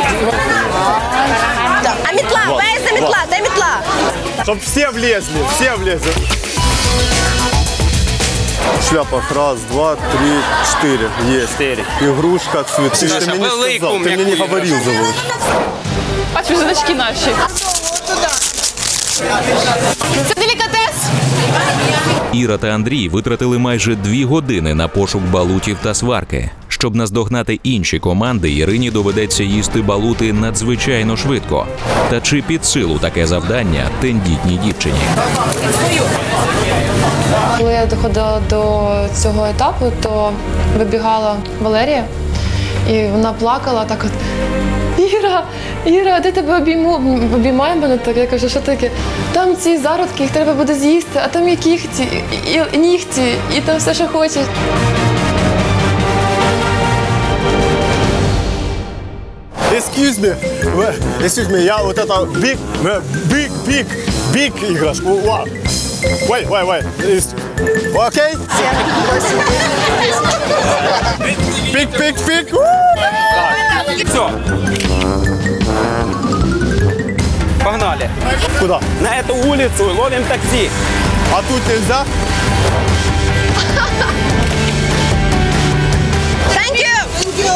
А метла, Вот, дай за метла, вот. дай метла. Чтоб все влезли, все влезли. В шляпах. Раз, два, три, 4. Есть. 4. Игрушка, цветы. Ты мне не сказал, ты мне не говорил зовут. А чужиночки наші. Це делікатес. Іра та Андрій витратили майже 2 години на пошук балутів та сварки. Щоб наздогнати інші команди, Ірині доведеться їсти балути надзвичайно швидко. Та чи під силу таке завдання тендітній дівчині? Коли я доходила до цього етапу, то вибігала Валерія, і вона плакала так от: Іра, де тебе обіймає мене так? Я кажу, що таке? Там ці зародки, їх треба буде з'їсти, а там є кігті, і нігті, і там все, що хочеш. Excuse me, я вот это big игрушку. Wow. Wait. Окей? Биг. Все. Погнали. Куда? На эту улицу ловим такси. А тут нельзя? Thank you.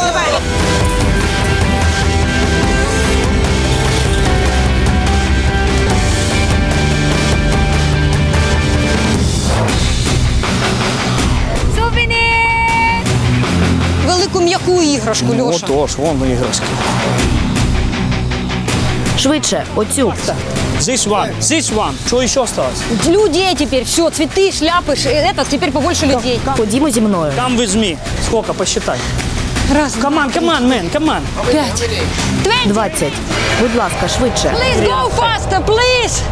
Велику м'яку іграшку, Льоша. Отож, вон іграшки. Швидше, оцю. This one. Що ще осталось? Людей теперь, все, цветы, шляпы, это теперь побольше людей. Ходімо зі мною. Come with me. Сколько, посчитай. Раз, Come on. 5. 20. Будь ласка, швидше. Please go faster, please.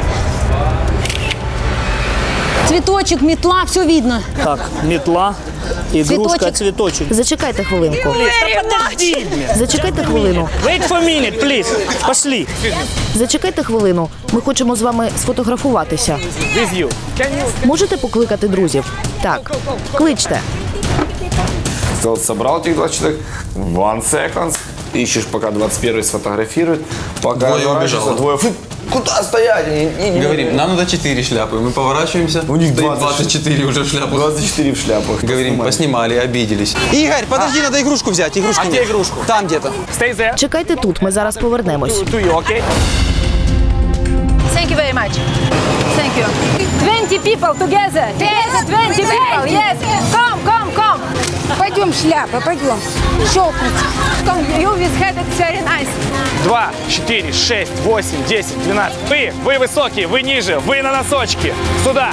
Цветочек, метла, все видно. Так, метла, игрушка, цветочек. Зачекайте хвилинку. Зачекайте хвилину. Wait for a minute, please. Пошли. Зачекайте хвилину. Ми хочемо з вами сфотографуватися. With you. Можете покликати друзів? Так. Кличте. Собрал этих 20 человек. 1 second. Ищешь, пока 21-й сфотографирует. Пока Двое убежало. Двое. Куда стоять? Говорим, нам надо 4 шляпы. Мы поворачиваемся. У них 24 уже в шляпах. 24 в шляпах. Говорим, поснимали, обиделись. Игорь, подожди, надо игрушку взять. Игрушки А нет. где игрушку? Там где-то. Stay there. Чекайте тут, ми зараз повернемось. To you, okay? Thank you very much. Thank you. 20 people together. 20 people, yes. Come. Пойдем, шляпа, пойдем. Щелкнуть. Come, you with head, it's very nice. 2, 4, 6, 8, 10, 12. Вы высокие, вы ниже, вы на носочки. Сюда.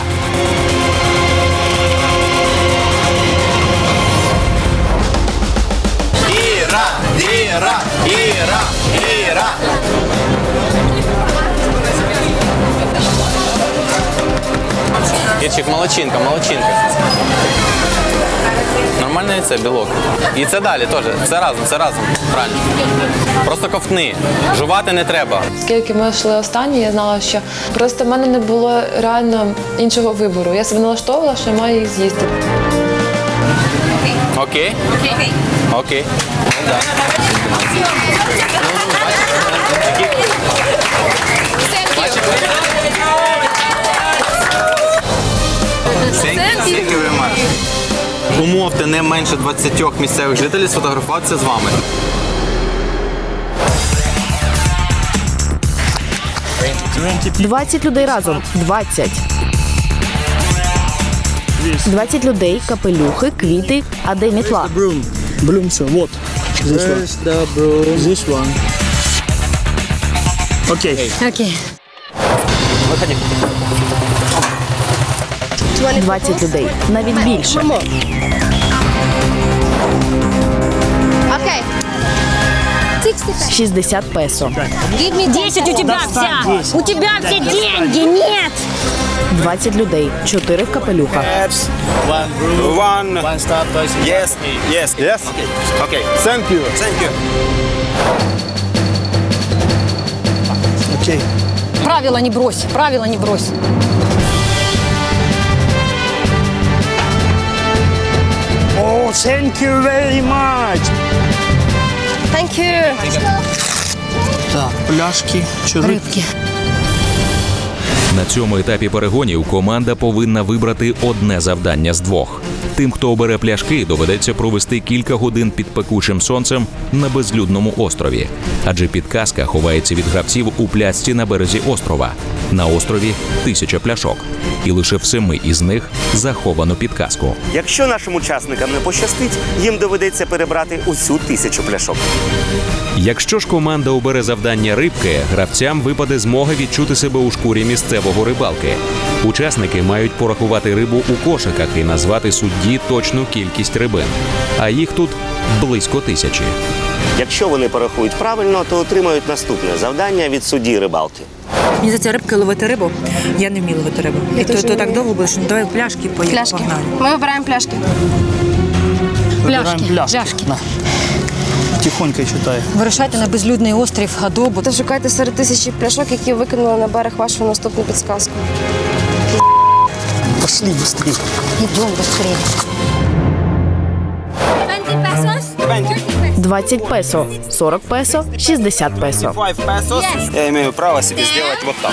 Ира. Кирчик, молодчинка. Нормальне яйце, білок. І це далі теж. Все разом. Правильно. Просто ковтни. Жувати не треба. Оскільки ми йшли останні, я знала, що просто в мене не було реально іншого вибору. Я себе налаштовувала, що я маю їх з'їсти. Окей. Ну, да. Thank you very much. Умовте не менше 20 місцевих жителів сфотографуватися з вами. – 20 людей разом. 20. 20 людей, капелюхи, квіти, а де мітла? Bloom, so what? This one. Окей. Окей. Выходи. 20 людей, навіть більше. Окей. 60 песо. 10 у тебя вся. У тебя все деньги. Нет. 20 людей, 4 в капелюхах. One stop. Yes. Yes. Okay. Thank you. Okay. Правила не брось. Правила не брось. Oh, thank you very much. Thank you. Так, пляшки чи рибки? На цьому етапі перегонів команда повинна вибрати одне завдання з двох. Тим, хто обере пляшки, доведеться провести кілька годин під пекучим сонцем на безлюдному острові. Адже підказка ховається від гравців у плясці на березі острова. На острові 1000 пляшок. І лише в 7 із них заховано підказку. Якщо нашим учасникам не пощастить, їм доведеться перебрати усю 1000 пляшок. Якщо ж команда обере завдання рибки, гравцям випаде змога відчути себе у шкурі місцевого рибалки. Учасники мають порахувати рибу у кошиках і назвати судді точну кількість рибин. А їх тут близько 1000. Якщо вони порахують правильно, то отримають наступне завдання від судді рибалки. Мені за ці рибки ловити рибу. Я не вмію ловити рибу. І то так довго буде, що давай пляшки поїхали. Погнали. Ми вибираємо пляшки. Пляшки. Тихонько читаю. Вирушайте на безлюдний острів Адобу. Та шукайте серед 1000 пляшок, які викинули на берег вашу наступну підсказку. Пошли быстрее. Идем быстрее. 20 песо, 40 песо, 60 песо. 5 pesos. Я имею право себе сделать вот так.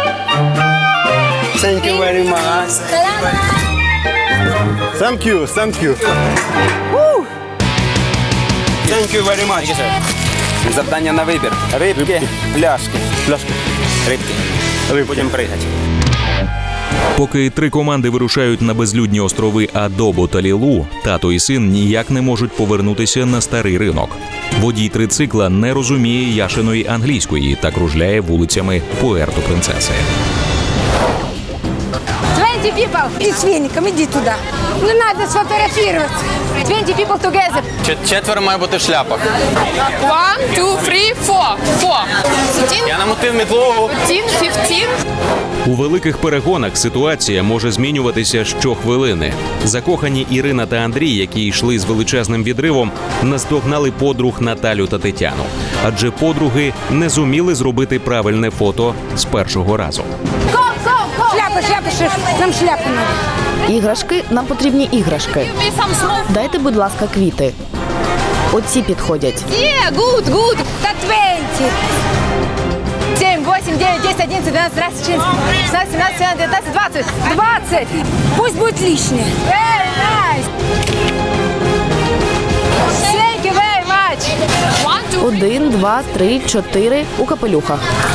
Thank you very much. Thank you. Thank you very much. Завдання на вибір. Рибки, пляшки. Рибки. Будемо пригати. Поки 3 команди вирушають на безлюдні острови Адобо та Лілу, тато і син ніяк не можуть повернутися на старий ринок. Водій трицикла не розуміє Яшиної англійської та кружляє вулицями Пуерто-Принцеси. 20 people. Иди с веником, иди туда. Ну надо сфотографироваться. 20 people together. 4 має бути в шляпах. 1, 2, 3, 4. Я намотив мітлу. 15. У великих перегонах ситуація може змінюватися щохвилини. Закохані Ірина та Андрій, які йшли з величезним відривом, наздогнали подруг Наталю та Тетяну. Адже подруги не зуміли зробити правильне фото з першого разу. Шляпа, нам шляпу надо. Іграшки, нам потрібні іграшки. Дайте, будь ласка, квіти. Оці підходять. Good. Та 20. 7, 8, 9, 10, 11, 12, 13, 14, 16, 17, 17, 19, 20. 20. Пусть будет лишнее. Very nice. Thank you very much. 1, 2, 3, 4 у капелюхах.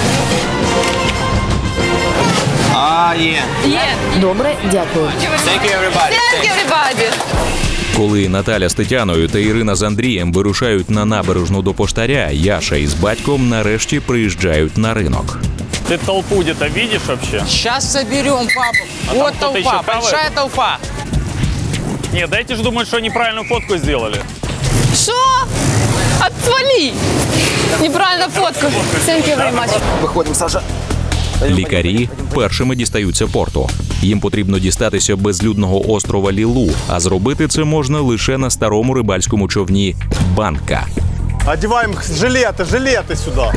Є. Добре, дякую. Thank you, everybody. Коли Наталя з Тетяною та Ірина з Андрієм вирушають на набережну до поштаря, Яша із батьком нарешті приїжджають на ринок. Ты толпу где-то видишь вообще? Сейчас соберем, папа. Вот там кто-то толпа, еще большая хавает? толпа. Нет, дайте же думать, что неправильную фотку сделали. Что? Отвали! Неправильно фотку. Thank you very much. Виходимо, Саша. Лікарі першими дістаються порту. Їм потрібно дістатися безлюдного острова Лілу, а зробити це можна лише на старому рибальському човні «Банка». Одеваем жилеты сюда.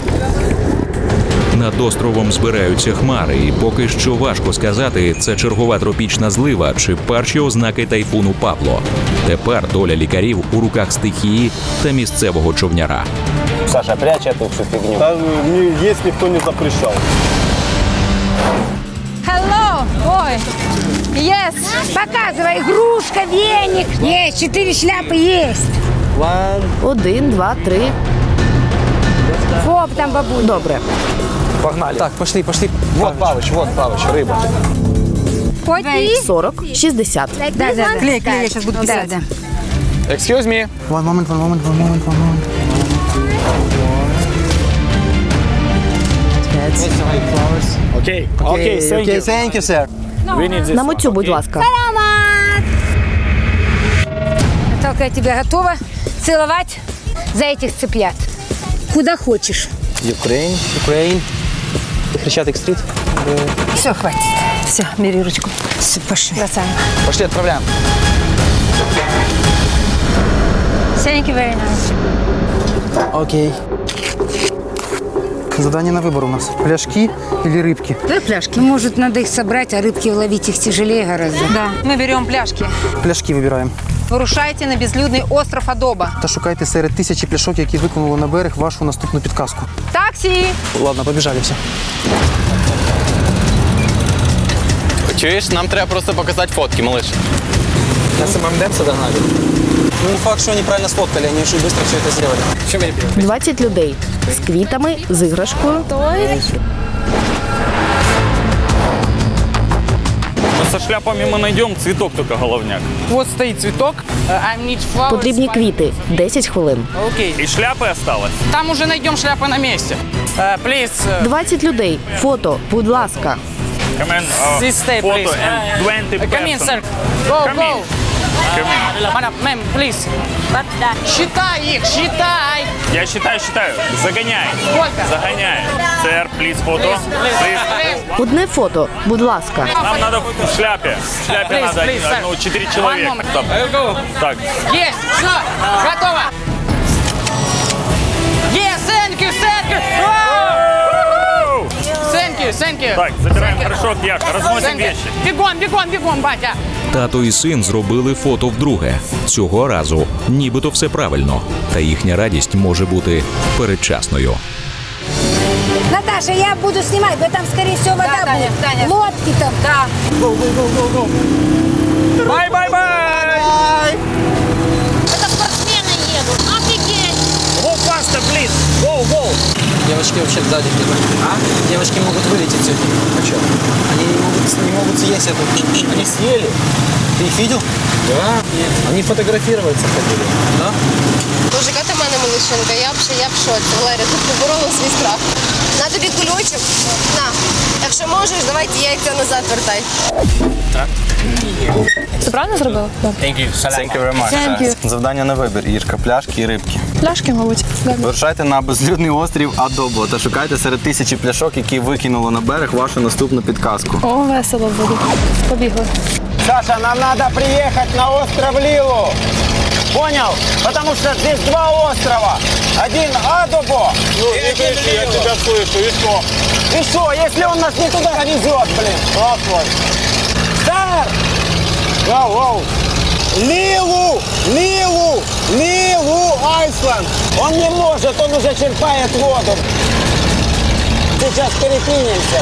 Над островом збираються хмари, і поки що важко сказати, це чергова тропічна злива чи перші ознаки тайфуну Пабло. Тепер доля лікарів у руках стихії та місцевого човняра. Саша, прячь эту всю фигню. Есть никто не запрещал. Hello. Ой. Yes. Показывай. Игрушка, веник. Есть. 4 шляпы есть. 1, 2, 3. Хоп, там бабуль. Добре. Погнали. Так, пошли. Вот Павыч, рыба. 40, 60. Да. Клей, я сейчас буду писать. Да. Excuse me. One moment. Okay, thank you, sir. No, Нам оцю, будь ласка. Наталка, я тебя готова целовать за этих цыплят. Куда хочешь. Ukraine. Хрещатик стрит. Все, хватит. Все, бери ручку. Все, пошли. Бросаем. Пошли, отправляем. Thank you very much. Окей. Задание на выбор у нас. Пляшки или рыбки? Да, пляшки. Может, надо их собрать, а рыбки ловить их тяжелее гораздо. Да, ми беремо пляшки. Пляшки вибираємо. Вирушайте на безлюдний остров Адоба. Та шукайте серед тисячі пляшок, які викинули на берег, вашу наступну підказку. Таксі! Ладно, побіжали все. Чуєш, нам треба просто показати фотки, малыш. На самом Демса догнали. Ну, не факт, что они правильно сфоткали, они очень быстро все это сделали. Чем я не пью? 20 людей з квітами, з іграшкою. Со шляпами мы найдем, цветок только головняк. Вот стоит цветок. I need flowers. Потрібні квіти. 10 хвилин. Окей. И шляпы осталось. Там уже найдем шляпы на месте. Please. 20 людей. Фото, будь ласка. Come in, This stay, photo please. and 20 Come in, person. sir. Go, Come go. in. Come in. Madam, ma'am, please. Считай их, считай. Я считаю. Загоняй. Сколько? Загоняй. Сэр, плиз, фото. Please. Одне фото, будь ласка. Нам надо в шляпе. В шляпе Please, надо please, sir. ну, 4 человека. One moment. Так. Есть, все, готово. Yes, thank you, thank you. Thank you, thank you. Так, забираем хорошо кияк, разносим Thank you. вещи. Бегом, батя. Тато і син зробили фото вдруге. Цього разу нібито все правильно. Та їхня радість може бути передчасною. Наташа, я буду снимать, но там, скорее всего, вода будет. Лодки там. Да. Бай-бай-бай! Это спортсмены едут. Офигеть! Go faster, please! Go! Девочки вообще сзади где-то. А? Девочки могут вылететь сегодня. А что? Они не могут съесть это. Они съели. Ты их видел? Да. Они фотографироваться хотели. Да? Боже, яка ти в мене молодчинка, я в шоці. Валерія, тут поборола свій страх. На тобі кульочок. На. Якщо можеш, давай ті яйця назад вертай. Це правильно зробила? Thank you very much. Thank you. Завдання на вибір, Ірка, пляшки і рибки. Пляшки, мабуть. Вирушайте на безлюдний острів Адобо та шукайте серед тисячі пляшок, які викинули на берег, вашу наступну підказку. О, весело буде. Побігли. Саша, нам надо приехать на остров Лилу. Понял? Потому что здесь два острова. Один Адобо. Ну, я тебя слышу, и что? И что, если он нас не туда везет, блин? Вот. Сэр! Воу. Лилу Айсланд. Он не может, он уже черпает воду. Сейчас перекинемся.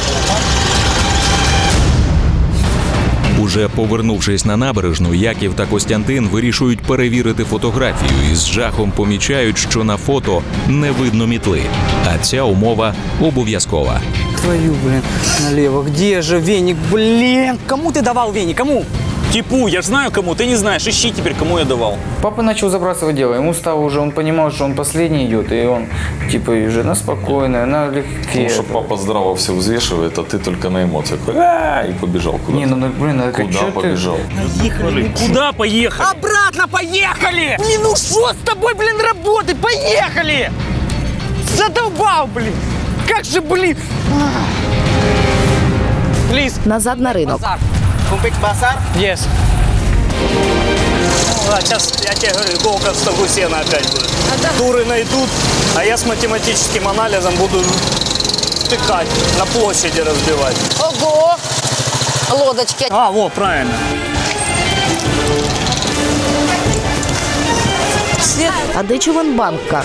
Уже повернувшись на набережну, Яків та Костянтин вирішують перевірити фотографію і з жахом помічають, що на фото не видно мітли. А ця умова обов'язкова. Твою, блин, налево. Где же веник, блин? Кому ты давал веник? Кому? Типу, я ж знаю кому, ты не знаешь, ищи теперь, кому я давал. Папа начал забрасывать дело, ему стало уже, он понимал, что он последний идет, и он, типа, и жена спокойная, налегке. Потому что папа здраво все взвешивает, а ты только на эмоциях. И побежал куда-то. Не, ну, блин, а куда чё побежал? Поехали. Куда поехали? Обратно поехали! Блин, ну что с тобой, блин, работать? Поехали! Задолбал, блин! Как же, блин! Please. Назад на ринок. Купить базар? Yes. Сейчас, я тебе говорю, голка в стоку сена опять будет. Дуры найдут, а я с математическим анализом буду втыкать, на площади разбивать. Ого! Лодочки. А, вот, правильно. А де Чуванбанка?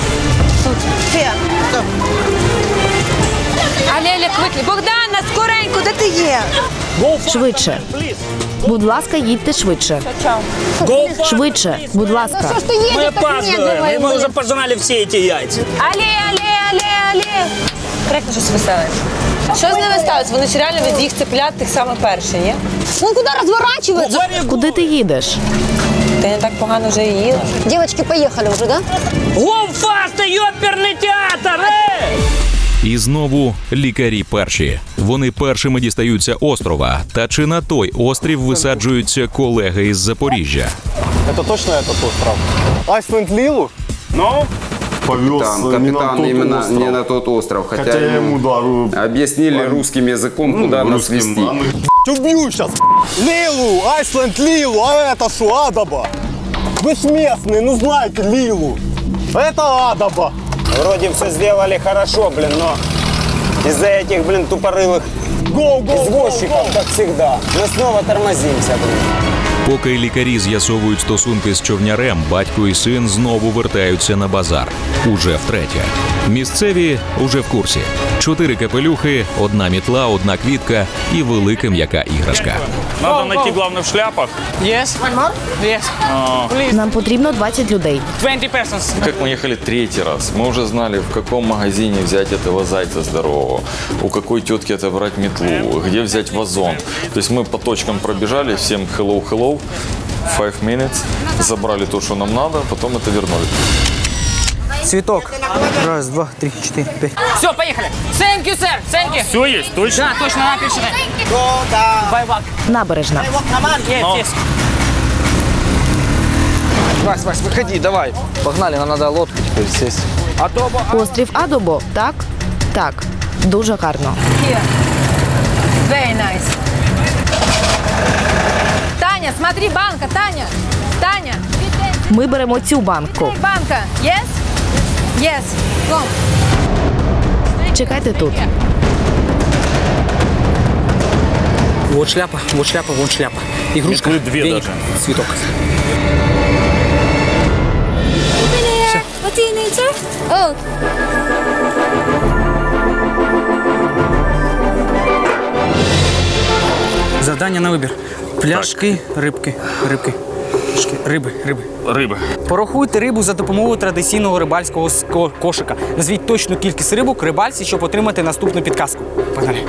Алеля, квитлі. Богдана, скоренько, де ти є? Швидше. Будь ласка, їдьте швидше. Швидше, будь ласка. Що ж ти їдеш, Мы так опаздываем, и мы медленно? уже пожинали все эти яйца. Але. Коректно щось веселе. Що з ними сталося? Вони ж реально від їх цеплят тих саме перші, ні? Вон куди розворачується? Куди ти їдеш? Ти не так погано вже і їла. Девочки, поехали уже, да? Go fast, ёперный театр, І знову лікарі перші. Вони першими дістаються острова. Та чи на той острів висаджуються колеги із Запоріжжя? Это точно этот остров? Айсленд Лилу? Ну? Повез Капитан именно не на тот остров. Хотя ему объяснили русским языком, куда нас везти. Убью сейчас! Лилу! Айсленд Лилу! А это что, Адаба? Вы ж местные, ну знаете Лилу! Это Адаба! Вроде все сделали хорошо, блин, но из-за этих, блин, тупорылых извозчиков, как всегда, мы снова тормозимся, блин. Поки лікарі з'ясовують стосунки з човнярем, батько і син знову вертаються на базар. Уже втретє. Місцеві уже в курсі. 4 капелюхи, 1 мітла, 1 квітка і велика м'яка іграшка. Надо найти, главное, в шляпах. Yes? One more? Yes. Нам потрібно 20 людей. 20 persons. Как мы ехали 3-й раз, мы уже знали, в каком магазине взять этого зайца здорового, у какой тетки отобрать метлу, где взять вазон. То есть мы по точкам пробежали, всем hello, 5 minutes, забрали то, что нам надо, потом это вернули. Цветок. 1, 2, 3, 4, 5. Все, поехали. Thank you, sir. Thank you. Все есть, точно? Да, точно написано. Байвак. Набережна. Yes. Вась, выходи, давай. Погнали, нам надо лодку теперь сесть. Адобо. Острів Адобо, так? Так. Дуже гарно. Here. Very nice. Таня, смотри, банка, Таня. Таня. Ми беремо цю банку. Банка. Yes? Yes. Go. Чекайте тут. Вот шляпа, вот шляпа, вот шляпа. Игрушка. Метлы 2 веник, даже. цветок. What do you need, sir? Oh. Завдання на вибір. Пляшки, рибки. Риби. Порахуйте рибу за допомогою традиційного рибальського кошика. Назвіть точну кількість рибок рибальці, щоб отримати наступну підказку. Погнали.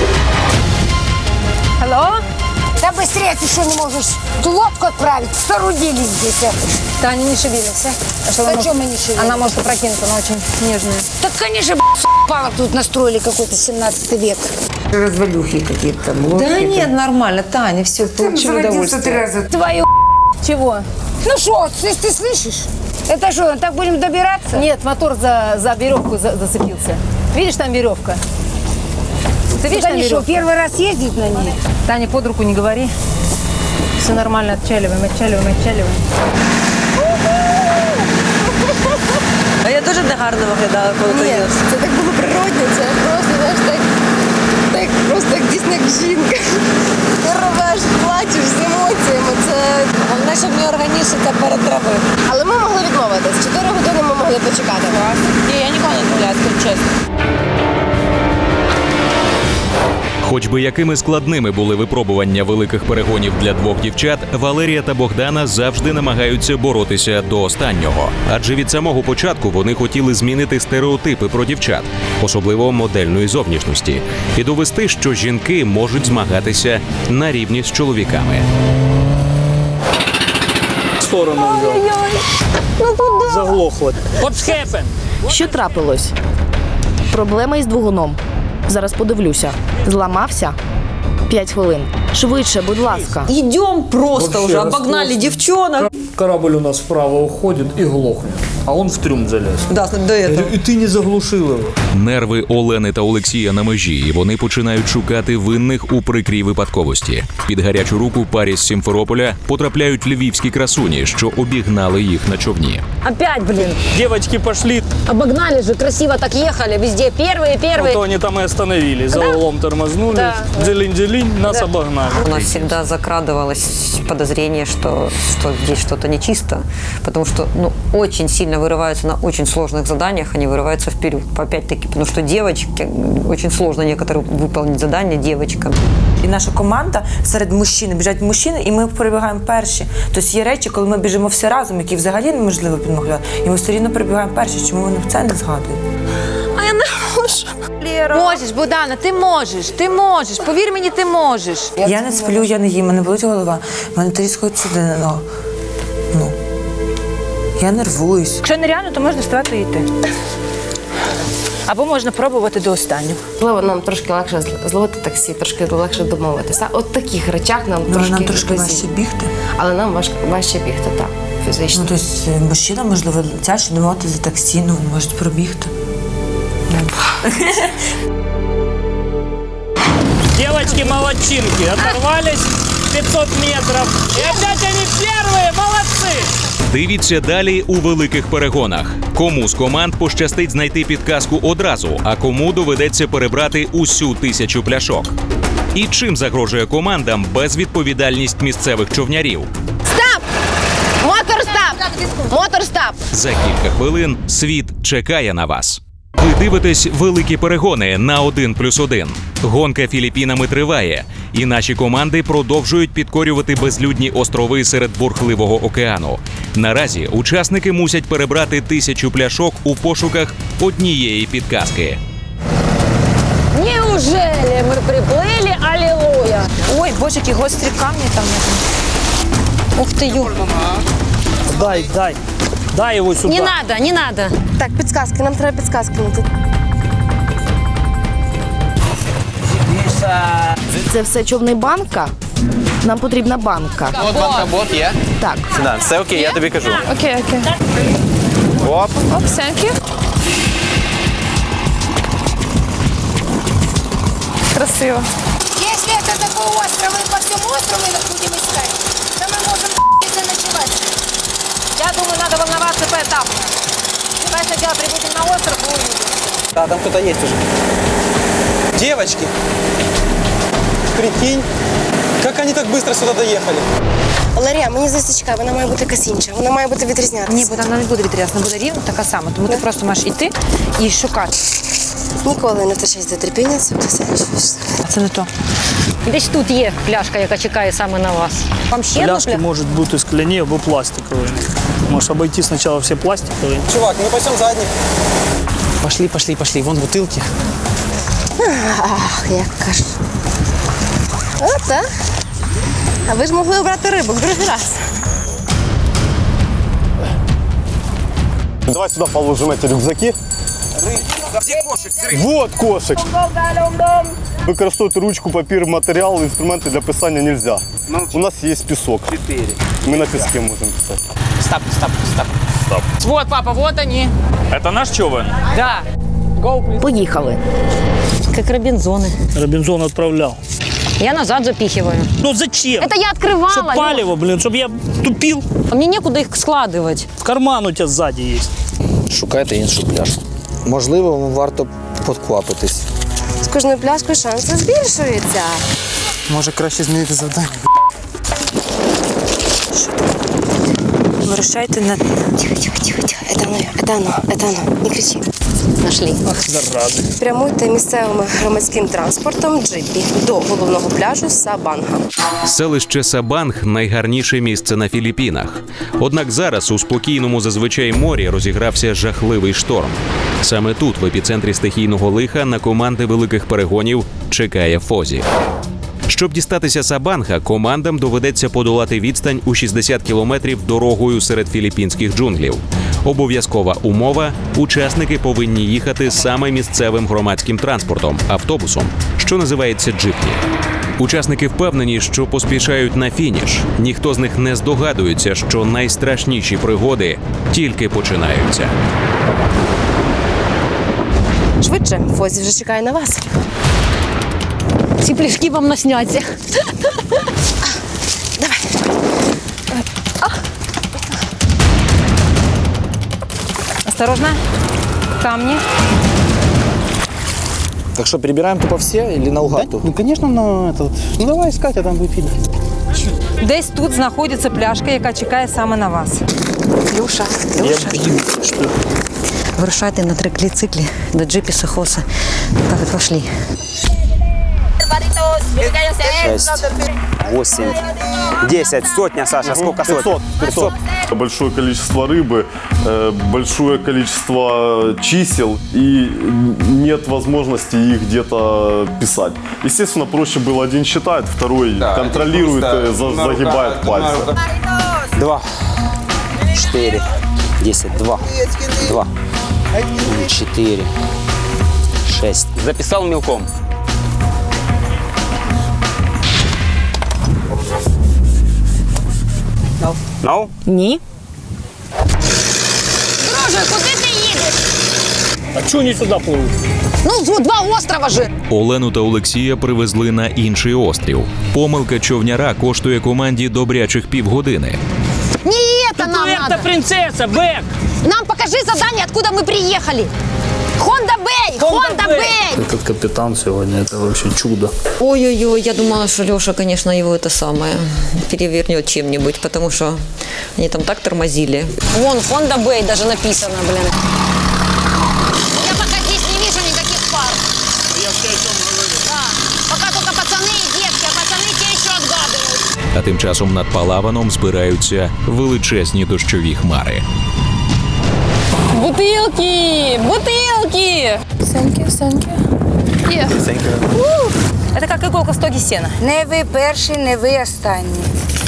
Hello? Да быстрее, ты что не можешь ту лодку отправить? Соорудились здесь. Таня, не шевелится. Зачем мы не шевелимся? Она может опрокинуться, она очень нежная. Так, конечно, палок тут настроили какой-то 17 век. Развалюхи какие-то. Да нет, нормально, Таня, все, получи удовольствие. Твою Чего? Ну что, ты слышишь? Это что, так будем добираться? Нет, мотор за веревку зацепился. Видишь, там веревка? Ты видишь, так там они что, веревка? первый раз ездить на ней? Таня, под руку не говори. Все нормально, отчаливаем. А я дуже негарно виглядала, коли ти їш. Це так було природно, це просто, знаєш, так просто як дійсно як жінка. Ти рвеш, плачеш з емоціями. Це головне, щоб мій організм це перетравив. Але ми могли відмовитись. 4 години ми могли почекати. Ні, я ніколи не відмовляюсь, чесно. Хоч би якими складними були випробування великих перегонів для 2 дівчат, Валерія та Богдана завжди намагаються боротися до останнього. Адже від самого початку вони хотіли змінити стереотипи про дівчат, особливо модельної зовнішності, і довести, що жінки можуть змагатися на рівні з чоловіками. Сторону взяв. Ну куди? Заглохло. What's happened? Що трапилось? Проблема із двигуном. Зараз подивлюся. Зламався? 5 хвилин. Швидше, будь ласка. Идем просто Вообще, уже, обогнали девчонок. Корабль у нас вправо уходит и глохнет. А он в трюм залез. Да, до этого. И ты не заглушил его. Нерви Олени та Олексія на межі, і вони починають шукати винних у прикрій випадковості. Під гарячу руку парі з Сімферополя потрапляють львівські красуні, що обігнали їх на човні. Опять, блин. Девочки пошли. Обогнали же, красиво так ехали, везде первые. Вот они там и остановились, за углом тормознули, Да. делинь-делинь, нас обогнали. У нас всегда закрадывалось подозрение, что здесь что-то нечисто, потому что очень сильно вырываются на очень сложных заданиях, они вырываются вперед. Опять-таки, потому что девочки, очень сложно некоторые выполнить задания девочкам. І наша команда серед мужчин, біжать мужчини, і ми прибігаємо перші. Тобто є речі, коли ми біжимо всі разом, які взагалі неможливо підмогляти, і ми все рівно прибігаємо перші, чому вони це не згадують. А я не можу. Можеш, Богдана, ти можеш. Повір мені, ти можеш. Я не сплю, я не їм, мене болить голова, мене тріскають судини. Я нервуюсь. Якщо нереально, то можна вставати і йти. Або можна пробувати до останнього. Можливо, нам трошки легше зловити таксі, трошки легше домовитися. От в таких речах нам трошки важче бігти. Але нам важче бігти, так, фізично. Ну, тобто мужчина, можливо, тяжче домовити за таксі, ну, можуть пробігти. Девочки молодчинки, оторвались 500 метров. И опять они первые, молодцы! Дивіться далі у великих перегонах. Кому з команд пощастить знайти підказку одразу, а кому доведеться перебрати усю 1000 пляшок. І чим загрожує командам безвідповідальність місцевих човнярів? Стоп! Мотор стоп! Мотор стоп! За кілька хвилин світ чекає на вас. Ви дивитесь «Великі перегони» на 1+1. Гонка Філіппінами триває, і наші команди продовжують підкорювати безлюдні острови серед бурхливого океану. Наразі учасники мусять перебрати 1000 пляшок у пошуках однієї підказки. Неужели мы приплыли? Аллилуйя! Ой, боже, які гострі камні там. Ух ты, Юр. Дай его сюда. Не надо, не надо. Так, підказки, нам треба підказки. Це все човни банка? Нам потрібна банка. От банкобот є? Так. Да, все окей, я тобі кажу. Окей. Оп. Оп, thank you. Красиво. Если это такой остров, и по всему острову будем искать, то мы можем заночевать. Я думаю, надо волноваться поэтапно. Давай сначала прибудем на остров и увидим. Да, там кто-то есть уже. Девочки, прикинь, как они так быстро сюда доехали. Валерія, мені здається, чекай, вона має бути якась інша. Вона має бути відрізнятися. Ні, бо вона не буде відрізна, вона буде рівно така сама. Тому ти просто маєш йти і шукати. Ніколи не втрачайся до терпіння, це все. А це не то. Десь тут є пляшка, яка чекає саме на вас. Вам ще одну Пляшки можуть бути скляні або пластикові. Можешь обойти сначала все пластиковые. Чувак, мы пойдем задний. Пошли. Вон бутылки. Ах, як каш. От, так? А ви ж могли обрати рибок другий раз. Давай сюда положим эти рюкзаки. Где кошек? Вот кошек. Використовувати ручку, папір, матеріал, інструменти для писання нельзя. У нас є пісок. Ми на піске можемо писати. Стоп. Вот, папа, вот они. Это наш човен? Да. Поїхали. Как Робинзоны. Робинзон отправлял. Я назад запихиваю. Ну зачем? Это я открывала. Чтоб палево, блин, чтобы я тупил. А мне некуда их складывать. Карман у тебя сзади есть. Шукайте іншу пляшку. Можливо, варто подквапитись. З кожною пляшкою шанси збільшуються. Може краще змінити завдання. Вирушайте на... Тихо. Это оно. Не кричи. Нашли. Зарази. Прямуйте місцевим громадським транспортом джипі до головного пляжу Сабанга. Селище Сабанг – найгарніше місце на Філіппінах. Однак зараз у спокійному зазвичай морі розігрався жахливий шторм. Саме тут, в епіцентрі стихійного лиха, на команди великих перегонів чекає Фозі. Щоб дістатися Сабанга, командам доведеться подолати відстань у 60 кілометрів дорогою серед філіппінських джунглів. Обов'язкова умова – учасники повинні їхати саме місцевим громадським транспортом – автобусом, що називається джипні. Учасники впевнені, що поспішають на фініш. Ніхто з них не здогадується, що найстрашніші пригоди тільки починаються. Швидше, Фозі вже чекає на вас. Ці пляшки вам насняться. Давай. Осторожно. Камни. Так что, перебираем тупо все или наугад? Ну, конечно, но это... Ну, давай искать, а там будет видно. Десь тут знаходиться пляшка, яка чекає саме на вас. Люша. Вирушайте на триклі-циклі до джипі Сохоса. Так, пошли. 6, 8, 10, сотня, Саша, сколько сотен? 500. Большое количество рыбы, большое количество чисел, и нет возможности их где-то писать. Естественно, проще было один считает, второй контролирует, загибает пальцы. 2, 4, 10, 2, 4, 6. Записал мелком. No? Ні. Друже, куди ти їдеш? А чого не сюди пливуть? Ну, 2 острова же. Олену та Олексія привезли на інший острів. Помилка човняра коштує команді добрячих півгодини. Не это нам надо. Это принцесса, Бэк. Нам покажи задание, откуда мы приехали. Honda Bay! Honda Bay! Этот капитан сегодня, это вообще чудо. Ой-ой-ой, я думала, что Леша, конечно, его это самое перевернет чем-нибудь, потому что они там так тормозили. Вон, Honda Bay даже написано, блин. Я пока здесь не вижу никаких пар. Я все о чем говорю. Да. Пока только пацаны и детки, а пацаны те еще отгадывают. А тим часом над Палаваном збираються величезні дощові хмари. Бутылки! Бутылки! Thank you. Это как иголка в стоге сена. Не ви перші, не ви останні.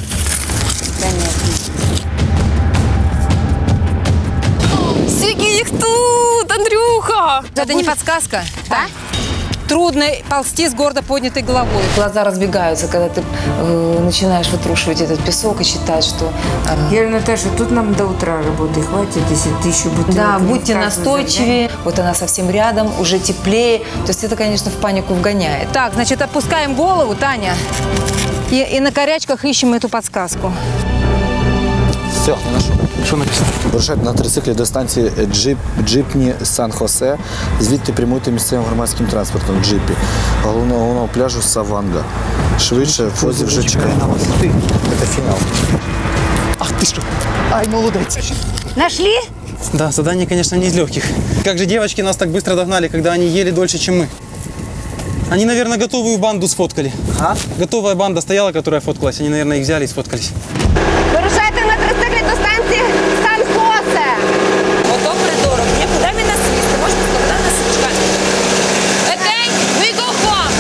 Скільки їх тут, Андрюха! Это не подсказка, да? Трудно ползти с гордо поднятой головой. Глаза разбегаются, когда ты начинаешь вытрушивать этот песок и считать, что... Я говорю, Наташа, тут нам до утра работы хватит, если ты еще бутылок. Да, будьте настойчивее. Вот она совсем рядом, уже теплее. То есть это, конечно, в панику вгоняет. Так, значит, опускаем голову, Таня, и на корячках ищем эту подсказку. Все, нашел. Що написано? Вирушайте на трициклі до станції Джипні Сан-Хосе, звідти прямуйте місцевим громадським транспортом в джипі. Головного пляжу Саванга. Швидше, Фозі вже чекає на вас. Це фінал. Ах ты что? Ай, молодец. Нашли? Да, задание, конечно, не из легких. Как же девочки нас так быстро догнали, когда они ели дольше, чем мы? Они, наверное, готовую банду сфоткали. А? Готовая банда стояла, которая фоткалась. Они, наверное, их взяли и сфоткались. Вирушайте на трициклі до станції Сан-Хосе. Ото придурок. Куди він нас їсти? Можна сказати, нас чекати. Окей, we go home.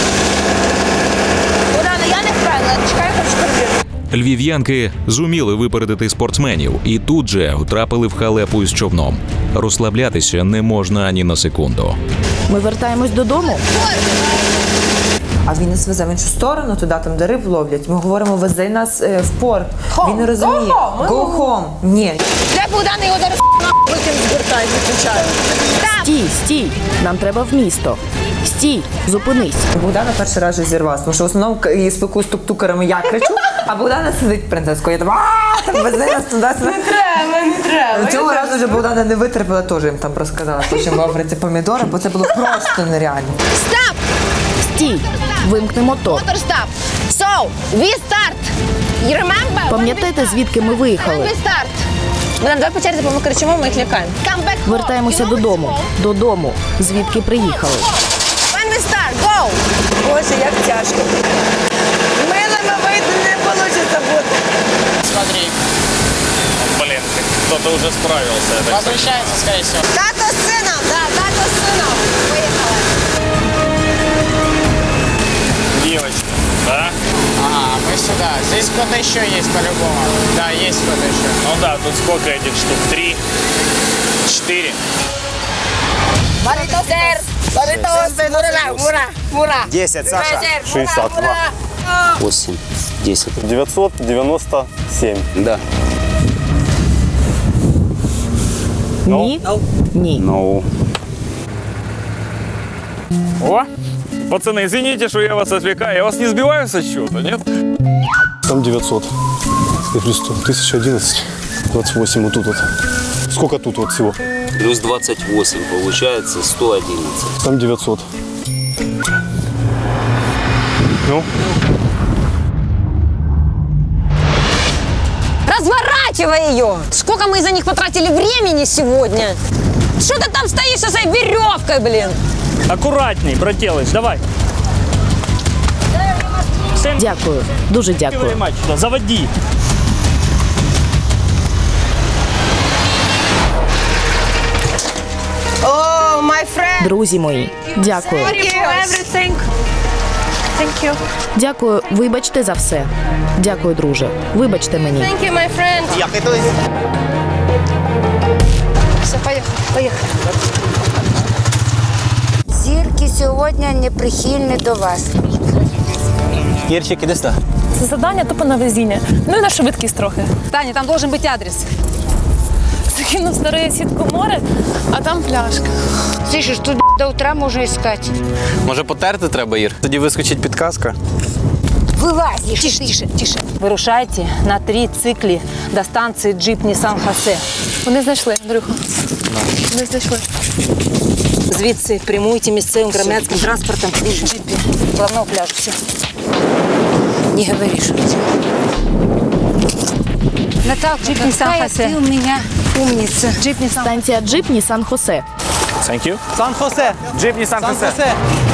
Урана, я не вправила. Чекаю, хочу перевірити. Львів'янки зуміли випередити спортсменів і тут же втрапили в халепу із човном. Розслаблятися не можна ані на секунду. Ми вертаємось додому. А він нас везе в іншу сторону, туди, там, де риб ловлять. Ми говоримо, вези нас в порт. Він не розуміє. Go home. Ні. Де Богдан його зараз викинь звертають, виключаю. Стій. Нам треба в місто. Стій, зупинись. Богдана перший раз вже зірвалася, тому що в основному її спілкуюсь з тук-тукерами, я кричу, а Богдана сидить принцескою. Я там, вези нас туди-сюди. Не треба. Цього разу вже Богдана не витерпіла, теж їм там розказала, що в Африці помідори, бо це було просто нереально. Стоп! Стій, вимкни мотор. Мотор стоп! So, we start! You remember? Пам'ятаєте, звідки ми When виїхали? we start? Богдан, давай по черзі, бо ми кричимо, ми їх лякаємо. Come back home. Вертаємося додому. Додому, звідки приїхали. When we start, go! Боже, як тяжко. Милими вийти не вийде бути. Смотри. Блин, кто-то уже справился. Возвращается, скорее всего. Тато с сыном, да, тато с сыном. Поехала. Девочка, да? Ага, мы сюда. Здесь кто-то еще есть по-любому. Да, есть кто-то еще. Ну да, тут сколько этих штук? 3? 4? Баритосер! Баритосер! Мура! 10, Саша. 62. 8, 10. 997. Да. Ні? Ні. No. О! Пацаны, извините, что я вас отвлекаю. Я вас не сбиваю со счета, нет? Там 900. И плюс 100. 1011. 28 вот тут вот. Сколько тут вот всего? Плюс 28, получается 111. Там 900. Ну? Разворачивай ее! Сколько мы из-за них потратили времени сегодня? Что ты там стоишь со своей веревкой, блин? Аккуратней, брателыч, давай. Дякую, дуже дякую. Заводи. Oh, my friend! Друзі мої, дякую. Thank you everything. Thank you. Дякую, вибачте за все. Дякую, друже. Вибачте мені. Thank you, my friend. Все, поехали. Поїхали. Зірки сьогодні не прихильні до вас. Ірчик, іди сюди. Це завдання тупо на везіння. Ну і на швидкість трохи. Таня, там должен бути адрес. Закинув стару сітку море, а там пляшка. Слышиш, тут до утра можна іскати. Може потерти треба, Ір? Тоді вискочить підказка. Вилазь, Тише. Вирушайте на 3 циклі до станції джип Нісан Хосе. Вони знайшли, Андрюха. Вони знайшли. Звідси прямуйте місцевим громадським транспортом в джипі главного пляжу. Все. Не говори, что это. Наталка, Джип Нісан какая Хосе. ты у меня умница. Станція джип Нісан Хосе. Thank you. Сан-Хосе. Джипні Сан-Хосе.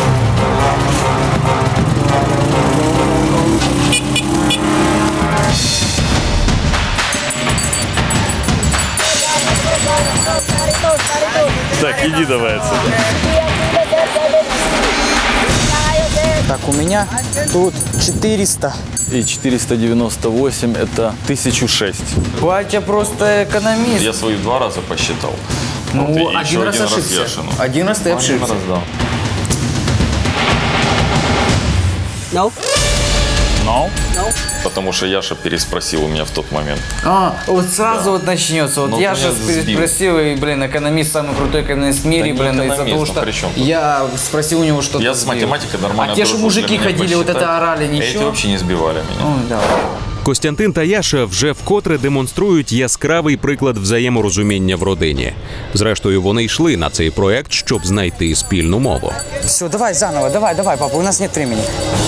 Так, иди давай отсюда. Так, у меня тут 400. И 498 это 1006. Батя просто экономист. Я свои 2 раза посчитал. Ну, Вот, и еще один раз один раз ошибся. Яшину. Один раз ты Один ошибся. раз, да. No. No? Потому что Яша переспросил у меня в тот момент. Вот сразу вот начнется. Вот Ну, я ты же меня сбил. спросил, и, блин, экономист, самый крутой экономист в мире, Да не блин, из-за экономист, того, ну что при чем тут? я спросил у него что-то. Я с сбил. математикой нормально А те же дружу, мужики для меня ходили, вот это посчитать. орали, Эти ничего. вообще не сбивали меня. Да. Костянтин та Яша вже вкотре демонструють яскравий приклад взаєморозуміння в родині. Зрештою, вони йшли на цей проект, щоб знайти спільну мову. Все, давай заново, давай, папа, у нас нет времени.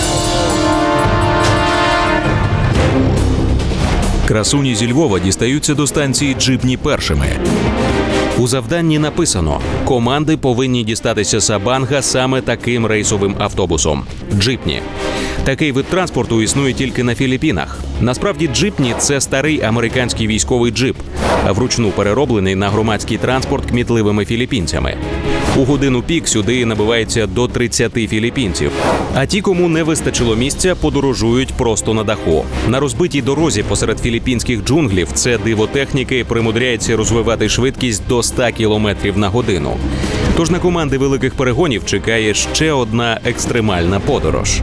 Красуні зі Львова дістаються до станції Джипні першими. У завданні написано: команди повинні дістатися Сабанга саме таким рейсовим автобусом – Джипні. Такий вид транспорту існує тільки на Філіппінах. Насправді, Джипні – це старий американський військовий джип, вручну перероблений на громадський транспорт кмітливими філіппінцями. У годину пік сюди набивається до 30 філіппінців. А ті, кому не вистачило місця, подорожують просто на даху. На розбитій дорозі посеред філіппінських джунглів це диво техніки примудряється розвивати швидкість до 100 км на годину. Тож на команди великих перегонів чекає ще одна екстремальна подорож.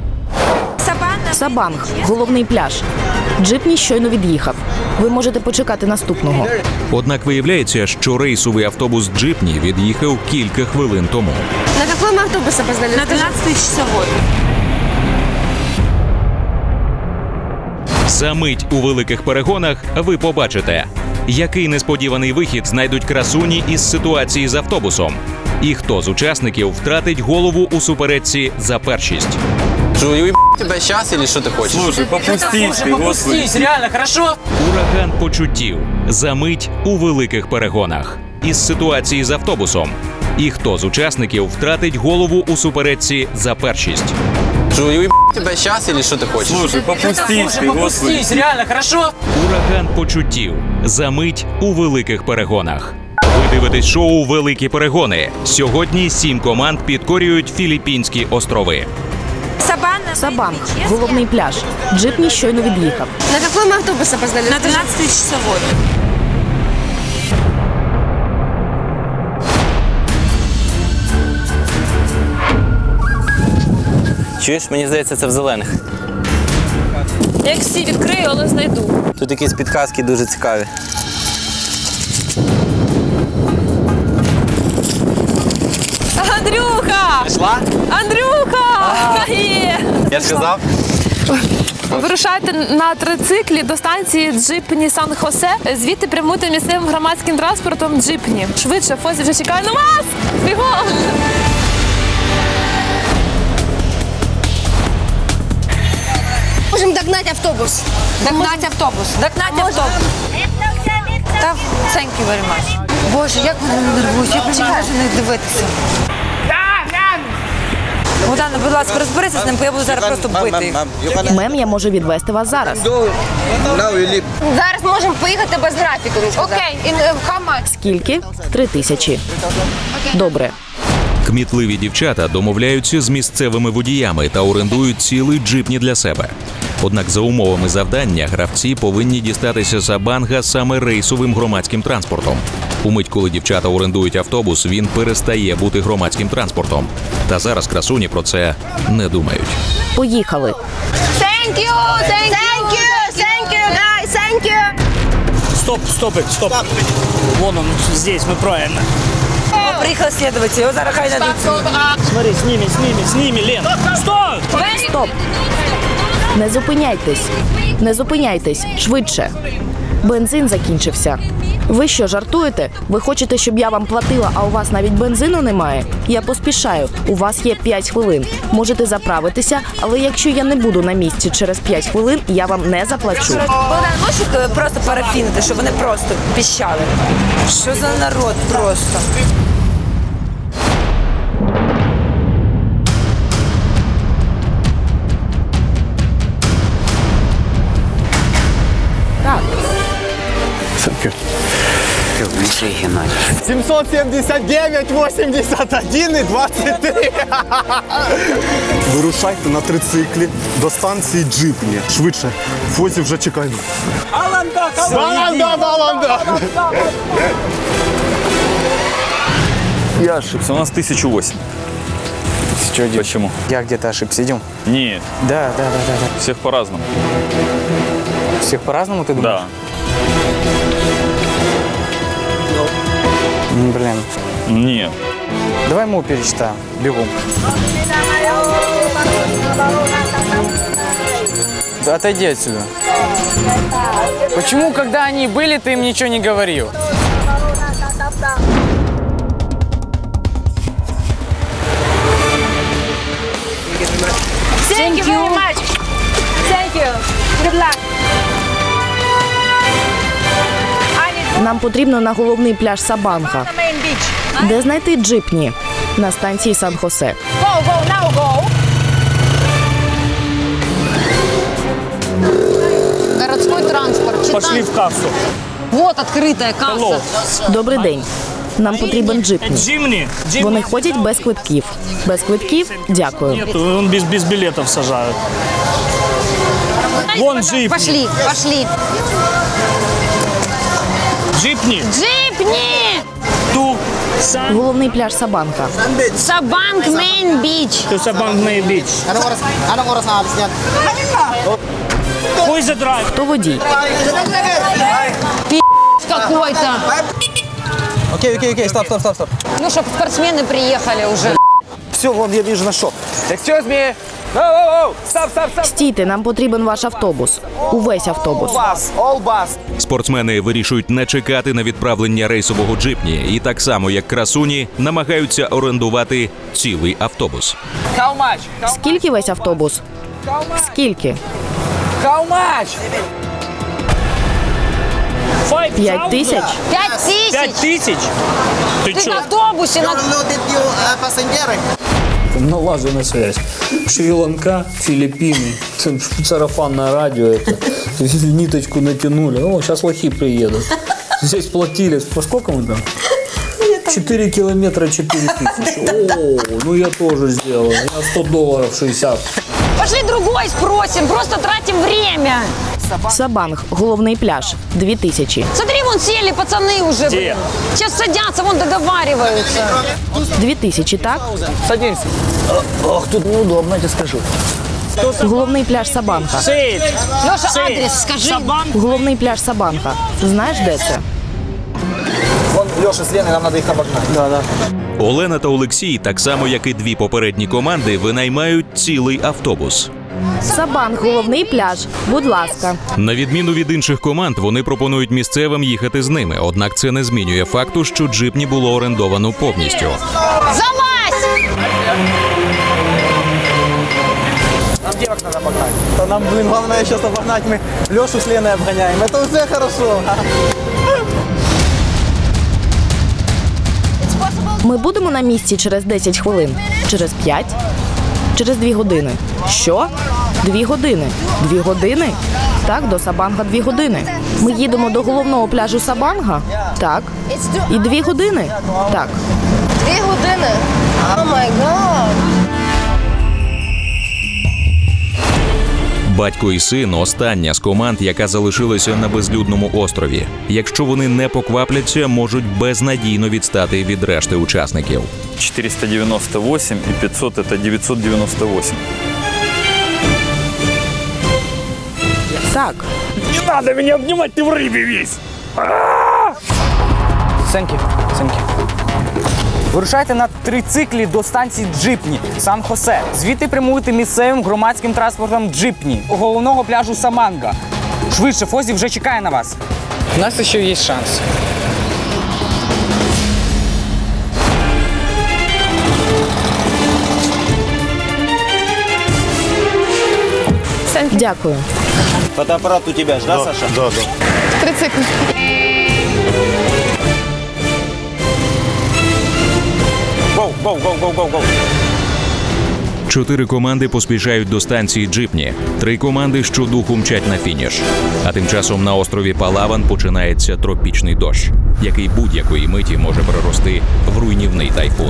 Сабанг – головний пляж. Джипні щойно від'їхав. Ви можете почекати наступного. Однак виявляється, що рейсовий автобус Джипні від'їхав кілька хвилин тому. На якому автобусі опоздали? На 12-часовой. За мить у великих перегонах ви побачите, який несподіваний вихід знайдуть красуні із ситуації з автобусом, і хто з учасників втратить голову у суперечці за першість. Что, уеб тебя сейчас или что ты хочешь? Слушай, попустись ты, господи. реально, хорошо? Ураган почуттів за мить у великих перегонах із ситуації з автобусом, і хто з учасників втратить голову у суперечці за першість. Что, уеб тебя сейчас или что ты хочешь? Слушай, попустись ты, господи. реально, хорошо? Ураган почуттів за мить у великих перегонах. Ви дивитесь шоу «Великі перегони». Сьогодні 7 команд підкорюють Філіппінські острови. Сабанг – головний пляж. Джипні щойно від'їхав. На якому автобусі опоздали? На 12-часовой. Чуєш, мені здається, це в зелених. Як всі відкрию, але знайду. Тут якісь підказки дуже цікаві. Андрюха! Знайшла? Андрюха! Є! Я ж казав. Вирушайте на трициклі до станції Джипні Сан-Хосе. Звідти прямуйте місцевим громадським транспортом Джипні. Швидше, Фозі вже чекає на вас! Бігом! Можемо догнати автобус. Догнать автобус. Догнать автобус. Та, thank you very much. Боже, як вони нервують, я прям не можу на них дивитися. Богдане, будь ласка, розберися з ним, бо я буду зараз просто бити їх. Мем, я можу відвести вас зараз. Зараз можемо поїхати без графіку. Окей, how much? Скільки? 3000. Добре. Кмітливі дівчата домовляються з місцевими водіями та орендують цілий джипні для себе. Однак за умовами завдання гравці повинні дістатися Сабанга саме рейсовим громадським транспортом. Умить, коли дівчата орендують автобус, він перестає бути громадським транспортом. Та зараз красуні про це не думають. Поїхали. Thank you, thank you, thank you, guys, thank you. Стоп. Вон он, здесь, мы правильно. Приїхав слідуватися, його зараз хай дадуть. Смотри, сними, Лен. Стоп! Стоп! Не зупиняйтесь, швидше. Бензин закінчився. Ви що, жартуєте? Ви хочете, щоб я вам платила, а у вас навіть бензину немає? Я поспішаю. У вас є 5 хвилин. Можете заправитися, але якщо я не буду на місці через 5 хвилин, я вам не заплачу. Богдан, можеш просто парафінити, щоб вони просто піщали? Що за народ просто? Так. 779, 81 і 23. Вирушайте на трициклі до станції Джипні. Швидше. Фозі вже чекає. Баланда! Я ошибся, у нас 1008. 1001. Почему? Я где-то ошибся. Идем. Нет. Да. Всех по-разному. Всех по-разному, ты думаешь? Да. Блин. Нет. Давай мы перечитаем. Бегом. Да отойди отсюда. Почему, когда они были, ты им ничего не говорил? Thank you very much. Thank you. Good luck. Нам потрібно на головний пляж Сабанга. Де знайти джипні? На станції Сан-Хосе. Go, now go. Городской транспорт. Пошли в кассу. Вот открытая касса. Добрий день. Нам потрібен джипні. Джимни. Вони ходять без квитків. Без квитків? Дякую. Нет, он без билетов сажают. Вон джип. Пошли. Джипни. Головний пляж Сабанга. Сабанг Мейн Біч. Сабанг Мейн Біч. Who is the driver? Хто водій? Какой-то. Окей, стоп. Ну, чтоб спортсмены приехали уже. Все, вон я вижу наш шоп. Excuse me. Stop. Стійте, нам потрібен ваш автобус. Увесь автобус. All bus. Спортсмени вирішують не чекати на відправлення рейсового джипні і так само, як красуні, намагаються орендувати цілий автобус. How much? Скільки весь автобус? Скільки? How much? 5 тисяч? 5 тысяч. Ты Ты что? на автобусе. Налажена связь. Шри-Ланка, Филиппины, сарафанное радио это. Ниточку натянули. О, сейчас лохи приедут. Здесь платили. По сколько мы там? 4 километра 4 тысячи. О, ну я тоже сделал. Я $100 60. Пошли другой спросим, просто тратим время. Сабанг, головний пляж, 2000. Смотри, вон сели пацаны уже. Где? Блин. Сейчас садятся, вон договариваются. 2000, так? Садимся. Ох, тут неудобно, я тебе скажу. Головний пляж Сабанга. Леша, адрес скажи. Головний пляж Сабанга. Знаєш, де це? Вон Леша с Леной, нам надо их обогнать. Да. Олена та Олексій, так само як і дві попередні команди, винаймають цілий автобус. Сабанг, головний пляж. Будь ласка. На відміну від інших команд, вони пропонують місцевим їхати з ними. Однак це не змінює факту, що джипні було орендовано повністю. Залазь! Нам девок надо обогнать. Да нам, главное сейчас обогнать. Мы Лешу с Леной обгоняем. Это уже хорошо. Ми будемо на місці через 10 хвилин? Через 5? Через 2 години. Що? 2 години. 2 години? Так, до Сабанга 2 години. Ми їдемо до головного пляжу Сабанга? Так. І 2 години? Так. 2 години? О май гад. Батько і син – остання з команд, яка залишилася на безлюдному острові. Якщо вони не поквапляться, можуть безнадійно відстати від решти учасників. 498 и 500 – это 998. Так. Не надо меня обнимать, ты в рыбе весь! Сеньки. Вирушайте на трициклі до станції Джипні, Сан-Хосе. Звідти прямуйте місцевим громадським транспортом Джипні, у головного пляжу Саманга. Швидше, Фозі вже чекає на вас. У нас еще есть шанс. Дякую. Фотоаппарат у тебя же, да, Саша? Да. Трицикл. Гоу. 4 команди поспішають до станції Джипні. 3 команди щодуху мчать на фініш. А тим часом на острові Палаван починається тропічний дощ, який будь-якої миті може перерости в руйнівний тайфун.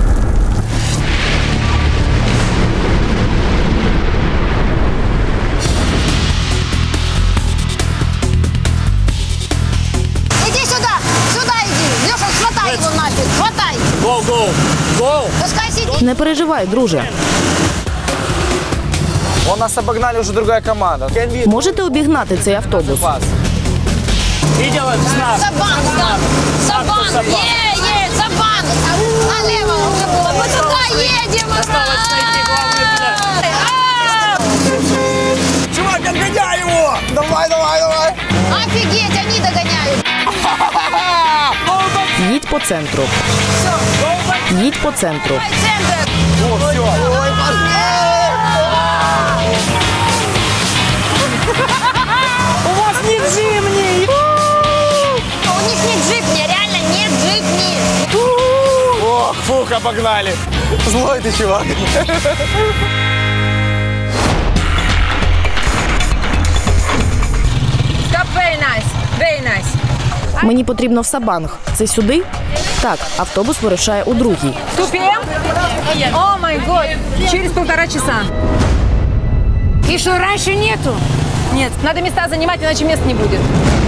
Иди сюда! Сюда иди! Леша, хватай его нафиг! Хватай! Гоу! Пускай сидит! Не переживай, друже. Вон нас обогнали уже другая команда. Можете обігнати цей автобус? Идем с нас! Сабан! Сабан! Налево уже было! Мы туда едем! Осталось найти главный пляж. Чувак, отгоняй его! Давай! Офигеть, они догоняют! Їдь по центру. Їдь по центру. Центр! О, все! У вас не джипни! У них нет джипни, реально нет джипни! Ох, фух, обогнали! Злой ты, чувак. Stop, very nice, very nice. Мені потрібно в Сабанг. Це сюди? Так, автобус вирушає у другій. Тупим? О май год, через 1,5 часа. И что, раньше нету? Нет, надо места занимать, иначе мест не будет.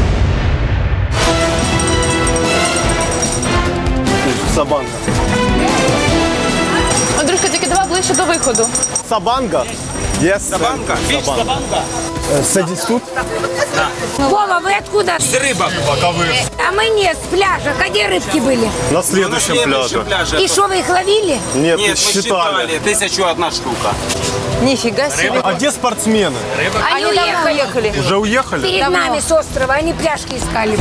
Сабанга. Андрюшка, тільки давай ближче до виходу. Сабанга? Yes. Сабанка? Фиш Сабанка? Садись тут. Вова, вы откуда? С рыбок. Боковых. А мы нет, с пляжа. Где рыбки были? На следующем пляже. И что, вы их ловили? Нет, Нет, мы считали. 1001 штука. Ніфіга себе. А где спортсмены? Они уехали. Уже уехали? Перед нами с острова, они пляжки искали.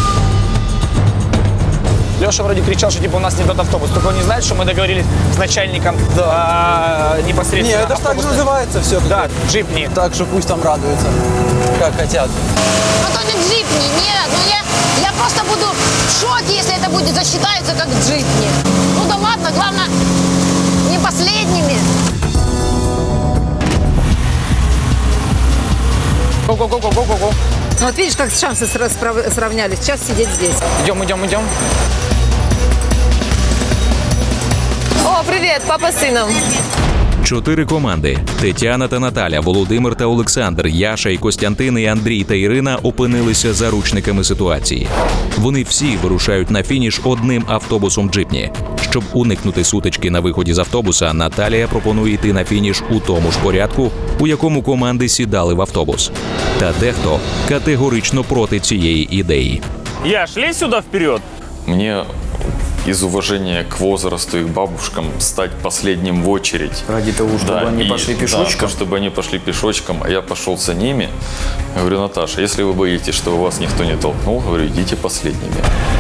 Леша вроде кричал, что типа у нас не тот автобус. Только он не знает, что мы договорились с начальником непосредственно. Не, это же так же называется все. Да, джипни. Так что пусть там радуются, как хотят. Ну то не джипни, нет. Ну я просто буду в шоке, если это будет засчитается как джипни. Ну да ладно, главное, не последними. Го-го-го-го-го-го. Ну, вот видишь, как шансы сравнялись. Сейчас сидеть здесь. Идем. О, привіт, папа з сином. 4 команди – Тетяна та Наталя, Володимир та Олександр, Яша і Костянтин, і Андрій та Ірина опинилися заручниками ситуації. Вони всі вирушають на фініш одним автобусом джипні. Щоб уникнути сутички на виході з автобуса, Наталія пропонує йти на фініш у тому ж порядку, у якому команди сідали в автобус. Та дехто категорично проти цієї ідеї. Яш, лезь сюда вперед. Мне из уважения к возрасту и к бабушкам стать последним в очередь. Ради того, чтобы они пошли пешочком? Да, чтобы они пошли пешочком, а я пошел за ними. Говорю, Наташа, если вы боитесь, что вас никто не толкнул, говорю, идите последними.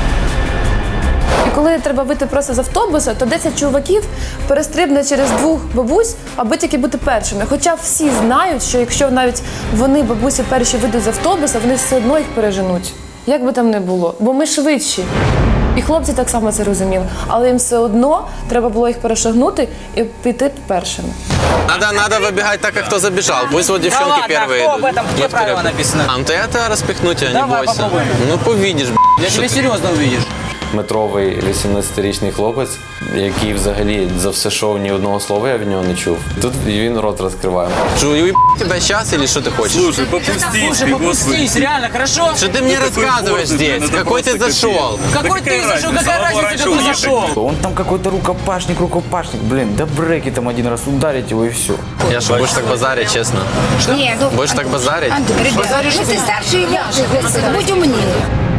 І коли треба вийти просто з автобуса, то 10 чуваків перестрибне через 2 бабусь, аби тільки бути першими. Хоча всі знають, що якщо навіть вони, бабусі, перші вийдуть з автобуса, вони все одно їх переженуть. Як би там не було. Бо ми швидші. І хлопці так само це розуміли. Але їм все одно треба було їх перешагнути і піти першими. Надо выбегать так, как кто забежал. Пусть вот девчонки ладно, первые кто идут. об этом? Где правило написано? А, ну ты это распихнуть, а не Давай бойся. попробуем. Ну, увидишь, Я тебе серьезно увидишь. метровий 18-річний хлопець, який взагалі за все шоу ні одного слова я від нього не чув. Тут він рот розкриває. Що, уеб тебя сейчас или что ты хочешь? Слушай, попустись, Слушай, попустись, реально, хорошо? Что ты мне рассказываешь здесь? Какой ты зашел? Какой ты зашел? Какая разница, какой зашел? Он там какой-то рукопашник, блин, да брейки там один раз ударить его и все. Я что, будешь так базарить, честно? Нет, ну, Будешь так базарить? ребята, ну ты старше меня, будь умнее.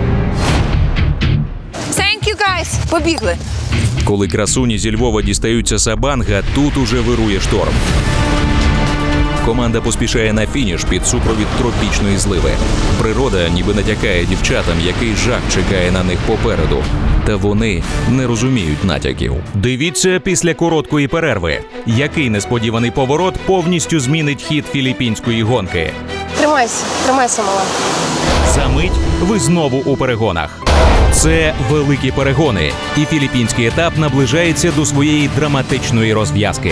Thank you, guys. Побігли. Коли красуні зі Львова дістаються Сабанга, тут уже вирує шторм. Команда поспішає на фініш під супровід тропічної зливи. Природа ніби натякає дівчатам, який жах чекає на них попереду. Та вони не розуміють натяків. Дивіться після короткої перерви. Який несподіваний поворот повністю змінить хід філіппінської гонки. Тримайся, мала. За мить ви знову у перегонах. Це великі перегони, і філіппінський етап наближається до своєї драматичної розв'язки.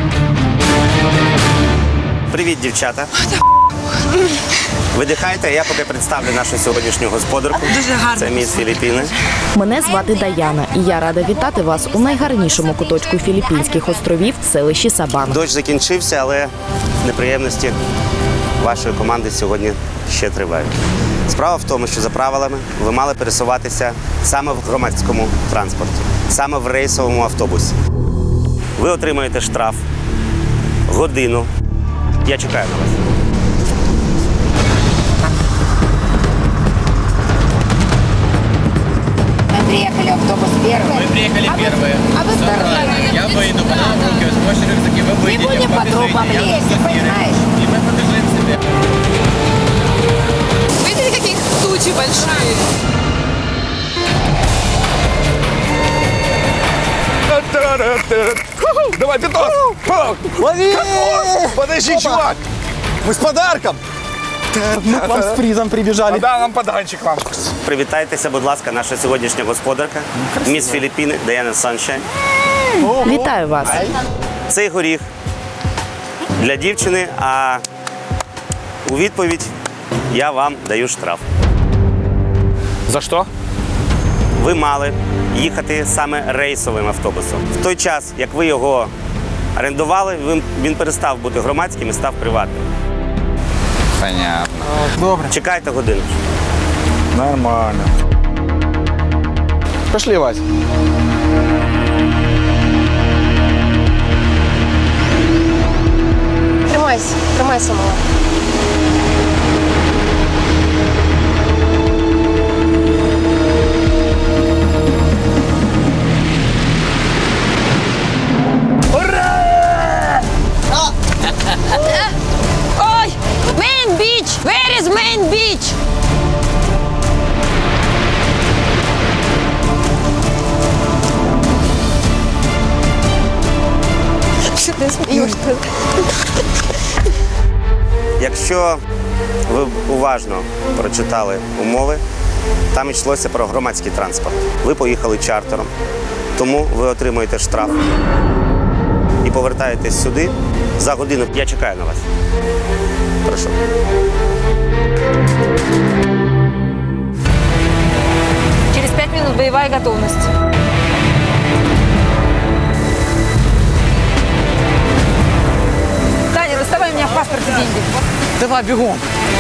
Привіт, дівчата. Видихайте, я поки представлю нашу сьогоднішню господарку. Дуже гарно. Це міс Філіппіни. Мене звати Даяна, і я рада вітати вас у найгарнішому куточку Філіппінських островів – селищі Сабанг. Дощ закінчився, але неприємності вашої команди сьогодні ще тривають. Справа в тому, що за правилами ви мали пересуватися саме в громадському транспорті, саме в рейсовому автобусі. Ви отримаєте штраф, годину. Я чекаю на вас. Мы приехали, автобус первый. Мы приехали первые. А вы вторые. Я выйду, потом руки, возьмешь рюкзаки, вы Не выйдете, будем по побежите, трупам я лезть, вас понимаешь? И мы побежим себе. Видите, какие тучи большие? Давай, питос! Лови! Подожди, чувак! Мы с подарком! Мы к вам с призом прибежали. Да, нам подарочек вам. Привітайтеся, будь ласка, наша сьогоднішня господарка, міс Філіппіни Даяна Саншайн. Вітаю вас. Цей горіх для дівчини, а у відповідь я вам даю штраф. За що? Ви мали їхати саме рейсовим автобусом. В той час, як ви його орендували, він перестав бути громадським і став приватним. Понятно. Добре. Чекайте годину. Нормально. Пошли, Вась. Тримайся, мала. Ой, main beach! Where is main beach? Що ти смієшся? Якщо ви уважно прочитали умови, там йшлося про громадський транспорт. Ви поїхали чартером, тому ви отримуєте штраф і повертаєтесь сюди за годину. Я чекаю на вас. Прошу. Через 5 минут боевая готовность. Таня, доставай у меня в паспорте деньги. Давай, бегом.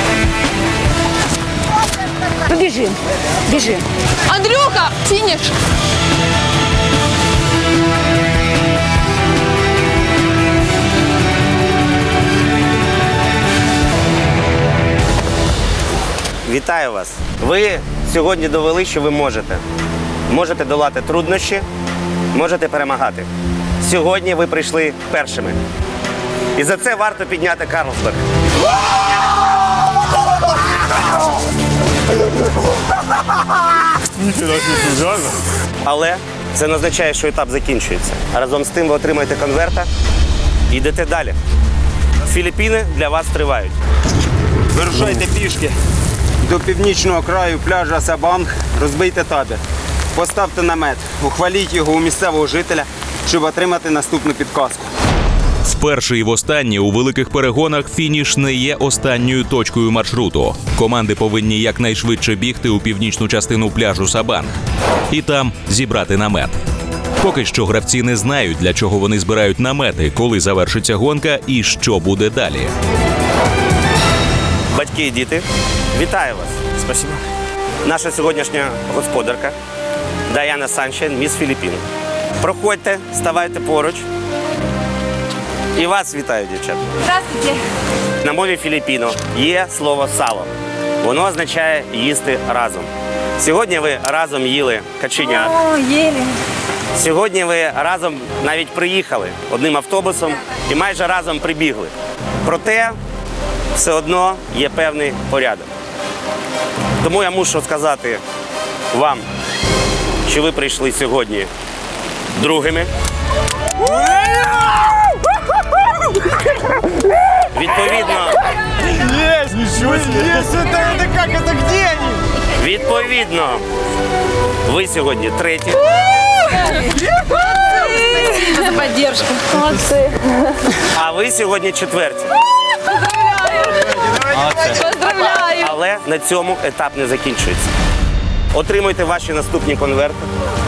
Побежим. Бежим. Андрюха, финиш! Вітаю вас. Ви сьогодні довели, що ви можете. Можете долати труднощі, можете перемагати. Сьогодні ви прийшли першими. І за це варто підняти Карлсберг. Але це не означає, що етап закінчується. Разом з тим ви отримаєте конверта і йдете далі. Філіппіни для вас тривають. Вирушайте пішки до північного краю пляжа Сабанг, розбийте табір. Поставте намет, ухваліть його у місцевого жителя, щоб отримати наступну підказку. Вперше і востаннє у великих перегонах фініш не є останньою точкою маршруту. Команди повинні якнайшвидше бігти у північну частину пляжу Сабанг і там зібрати намет. Поки що гравці не знають, для чого вони збирають намети, коли завершиться гонка і що буде далі. Батьки і діти, вітаю вас. Спасибо. Наша сьогоднішня господарка Даяна Саншайн, міс Філіппін. Проходьте, ставайте поруч. І вас вітаю, дівчата. Здравствуйте. На мові Філіппіно є слово «сало». Воно означає «їсти разом». Сьогодні ви разом їли каченят. О, їли. Сьогодні ви разом навіть приїхали одним автобусом і майже разом прибігли. Проте все одно є певний порядок. Тому я мушу сказати вам, що ви прийшли сьогодні другими. Відповідно, відповідно, ви сьогодні треті. Спасибо за поддержку. Молодцы. А ви сьогодні четверті. Поздравляю. Але на цьому етап не закінчується. Отримуйте ваші наступні конверти.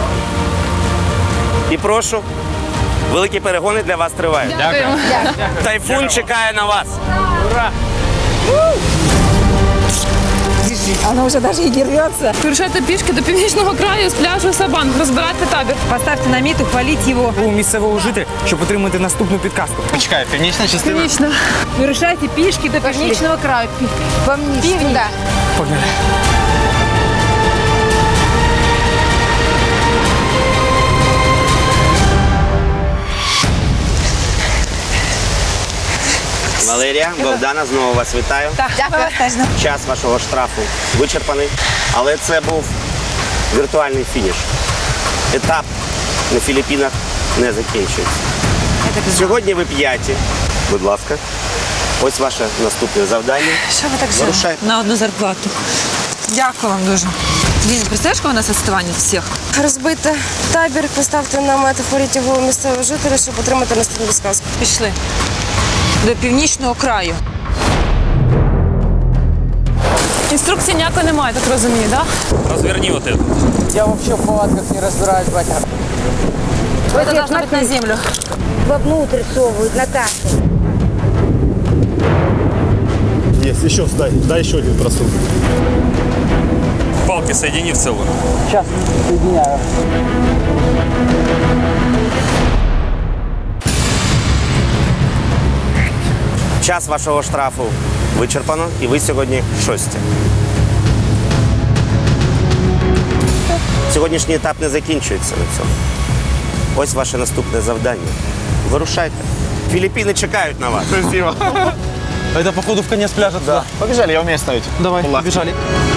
І прошу, великі перегони для вас тривають. Дякуємо. Тайфун чекає на вас. Ура! Она уже даже и дерется. Вирушайте пішки до північного краю з пляжу Сабанг, розбирати табір. Поставьте на мит, ухвалить его. У місцевого жителя, щоб отримати наступну підказку. Почекай, північна частина? Північна. Вирушайте пешки до північного краю. Північ. Погнали. Валерія, Богдана, знову вас вітаю. Дякую. Час вашого штрафу вичерпаний, але це був віртуальний фініш. Етап на Філіппінах не закінчується. Сьогодні ви п'яті. Будь ласка, ось ваше наступне завдання. Що ви так Вирушайте. на одну зарплату? Дякую вам дуже. Блін, представляєш, яке у нас відставання від всіх? Розбити табір, поставте намет, хворіть його місцевого жителя, щоб отримати наступну підказку. Пішли. До північного краю. Інструкції ніякої немає, так розумію, так? Разверни вот это. Я вообще в палатках не разбираюсь, батя. Это должно быть на землю. Вовнутрь совывают, на кассу. Есть, еще дай еще один просуд. Палки соедини в целую. Сейчас, соединяю. Час вашого штрафу вичерпано, і ви сьогодні шості. Сьогоднішній етап не закінчується на цьому. Ось ваше наступне завдання. Вирушайте. Філіппіни чекають на вас. Спасибо. Это, походу, в конец пляжа туда. Побежали, я умею ставить. Давай, побежали.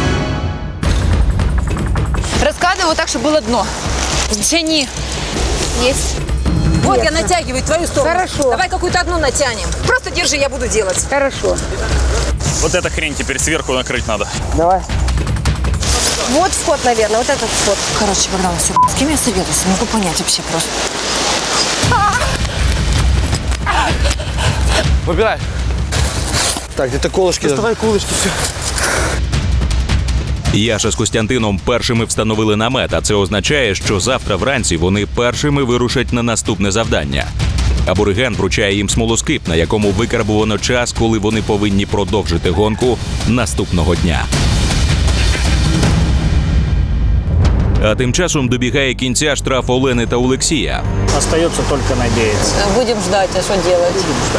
Раскладываем вот так, чтобы было дно. Тяни. Есть. Вот я натягиваю твою сторону. Хорошо. Давай какую-то одну натянем. Просто держи, я буду делать. Хорошо. Вот эта хрень теперь сверху накрыть надо. Давай. Вот вход, наверное, вот этот вход. Короче, Богдан, все, с кем я советуюсь? Не могу понять вообще просто. Выбирай. Так, где-то колышки. Доставай колышки, все. Яша з Костянтином першими встановили намет, а це означає, що завтра вранці вони першими вирушать на наступне завдання. Абориген вручає їм смолоскип, на якому викарбувано час, коли вони повинні продовжити гонку наступного дня. А тим часом добігає кінця штраф Олени та Олексія. Остается только надеяться. Будем ждать, а что делать?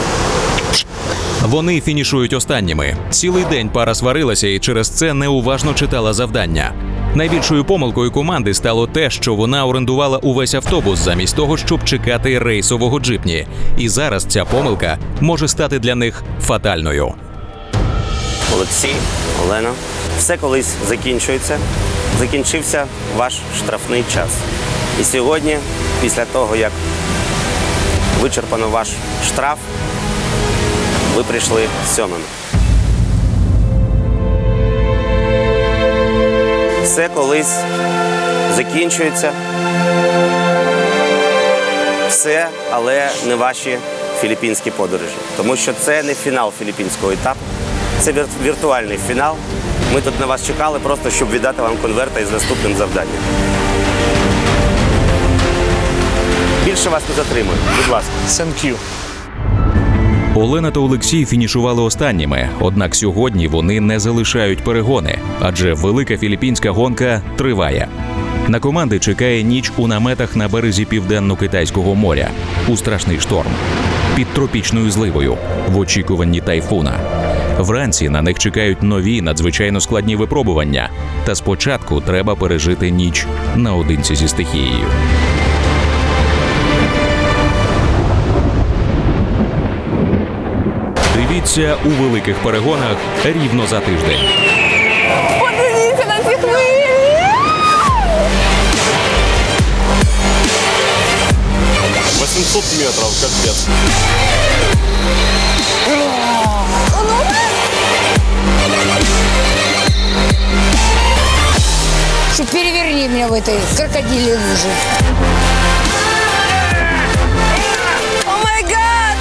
Вони фінішують останніми. Цілий день пара сварилася і через це неуважно читала завдання. Найбільшою помилкою команди стало те, що вона орендувала увесь автобус замість того, щоб чекати рейсового джипні. І зараз ця помилка може стати для них фатальною. Олексій, Олена, все колись закінчується. Закінчився ваш штрафний час. І сьогодні, після того, як вичерпано ваш штраф, ви прийшли сьомими. Все колись закінчується. Все, але не ваші філіппінські подорожі. Тому що це не фінал філіппінського етапу, це віртуальний фінал. Ми тут на вас чекали просто, щоб віддати вам конверта із наступним завданням. Більше вас не затримую, будь ласка. Thank you. Олена та Олексій фінішували останніми, однак сьогодні вони не залишають перегони, адже велика філіппінська гонка триває. На команди чекає ніч у наметах на березі Південно-Китайського моря, у страшний шторм, під тропічною зливою, в очікуванні тайфуна. Вранці на них чекають нові надзвичайно складні випробування, та спочатку треба пережити ніч наодинці зі стихією. Дивіться у великих перегонах рівно за тиждень. Подивіться на ці хвилі! 800 метров, капец. Что переверни меня в этой крокодиле луже. О май гад!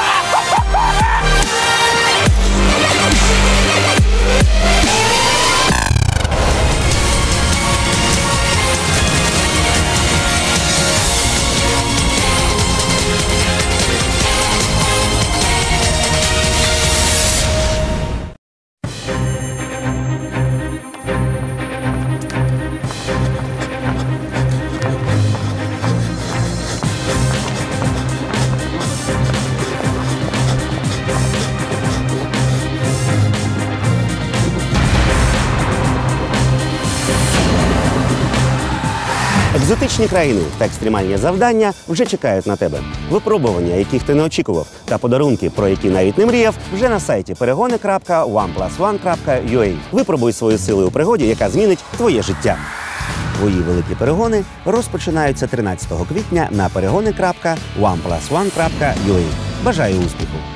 Екзотичні країни та екстремальні завдання вже чекають на тебе. Випробування, яких ти не очікував, та подарунки, про які навіть не мріяв, вже на сайті перегони.1+1.ua. Випробуй свої сили у пригоді, яка змінить твоє життя. Твої великі перегони розпочинаються 13 квітня на перегони.1+1.ua. Бажаю успіху!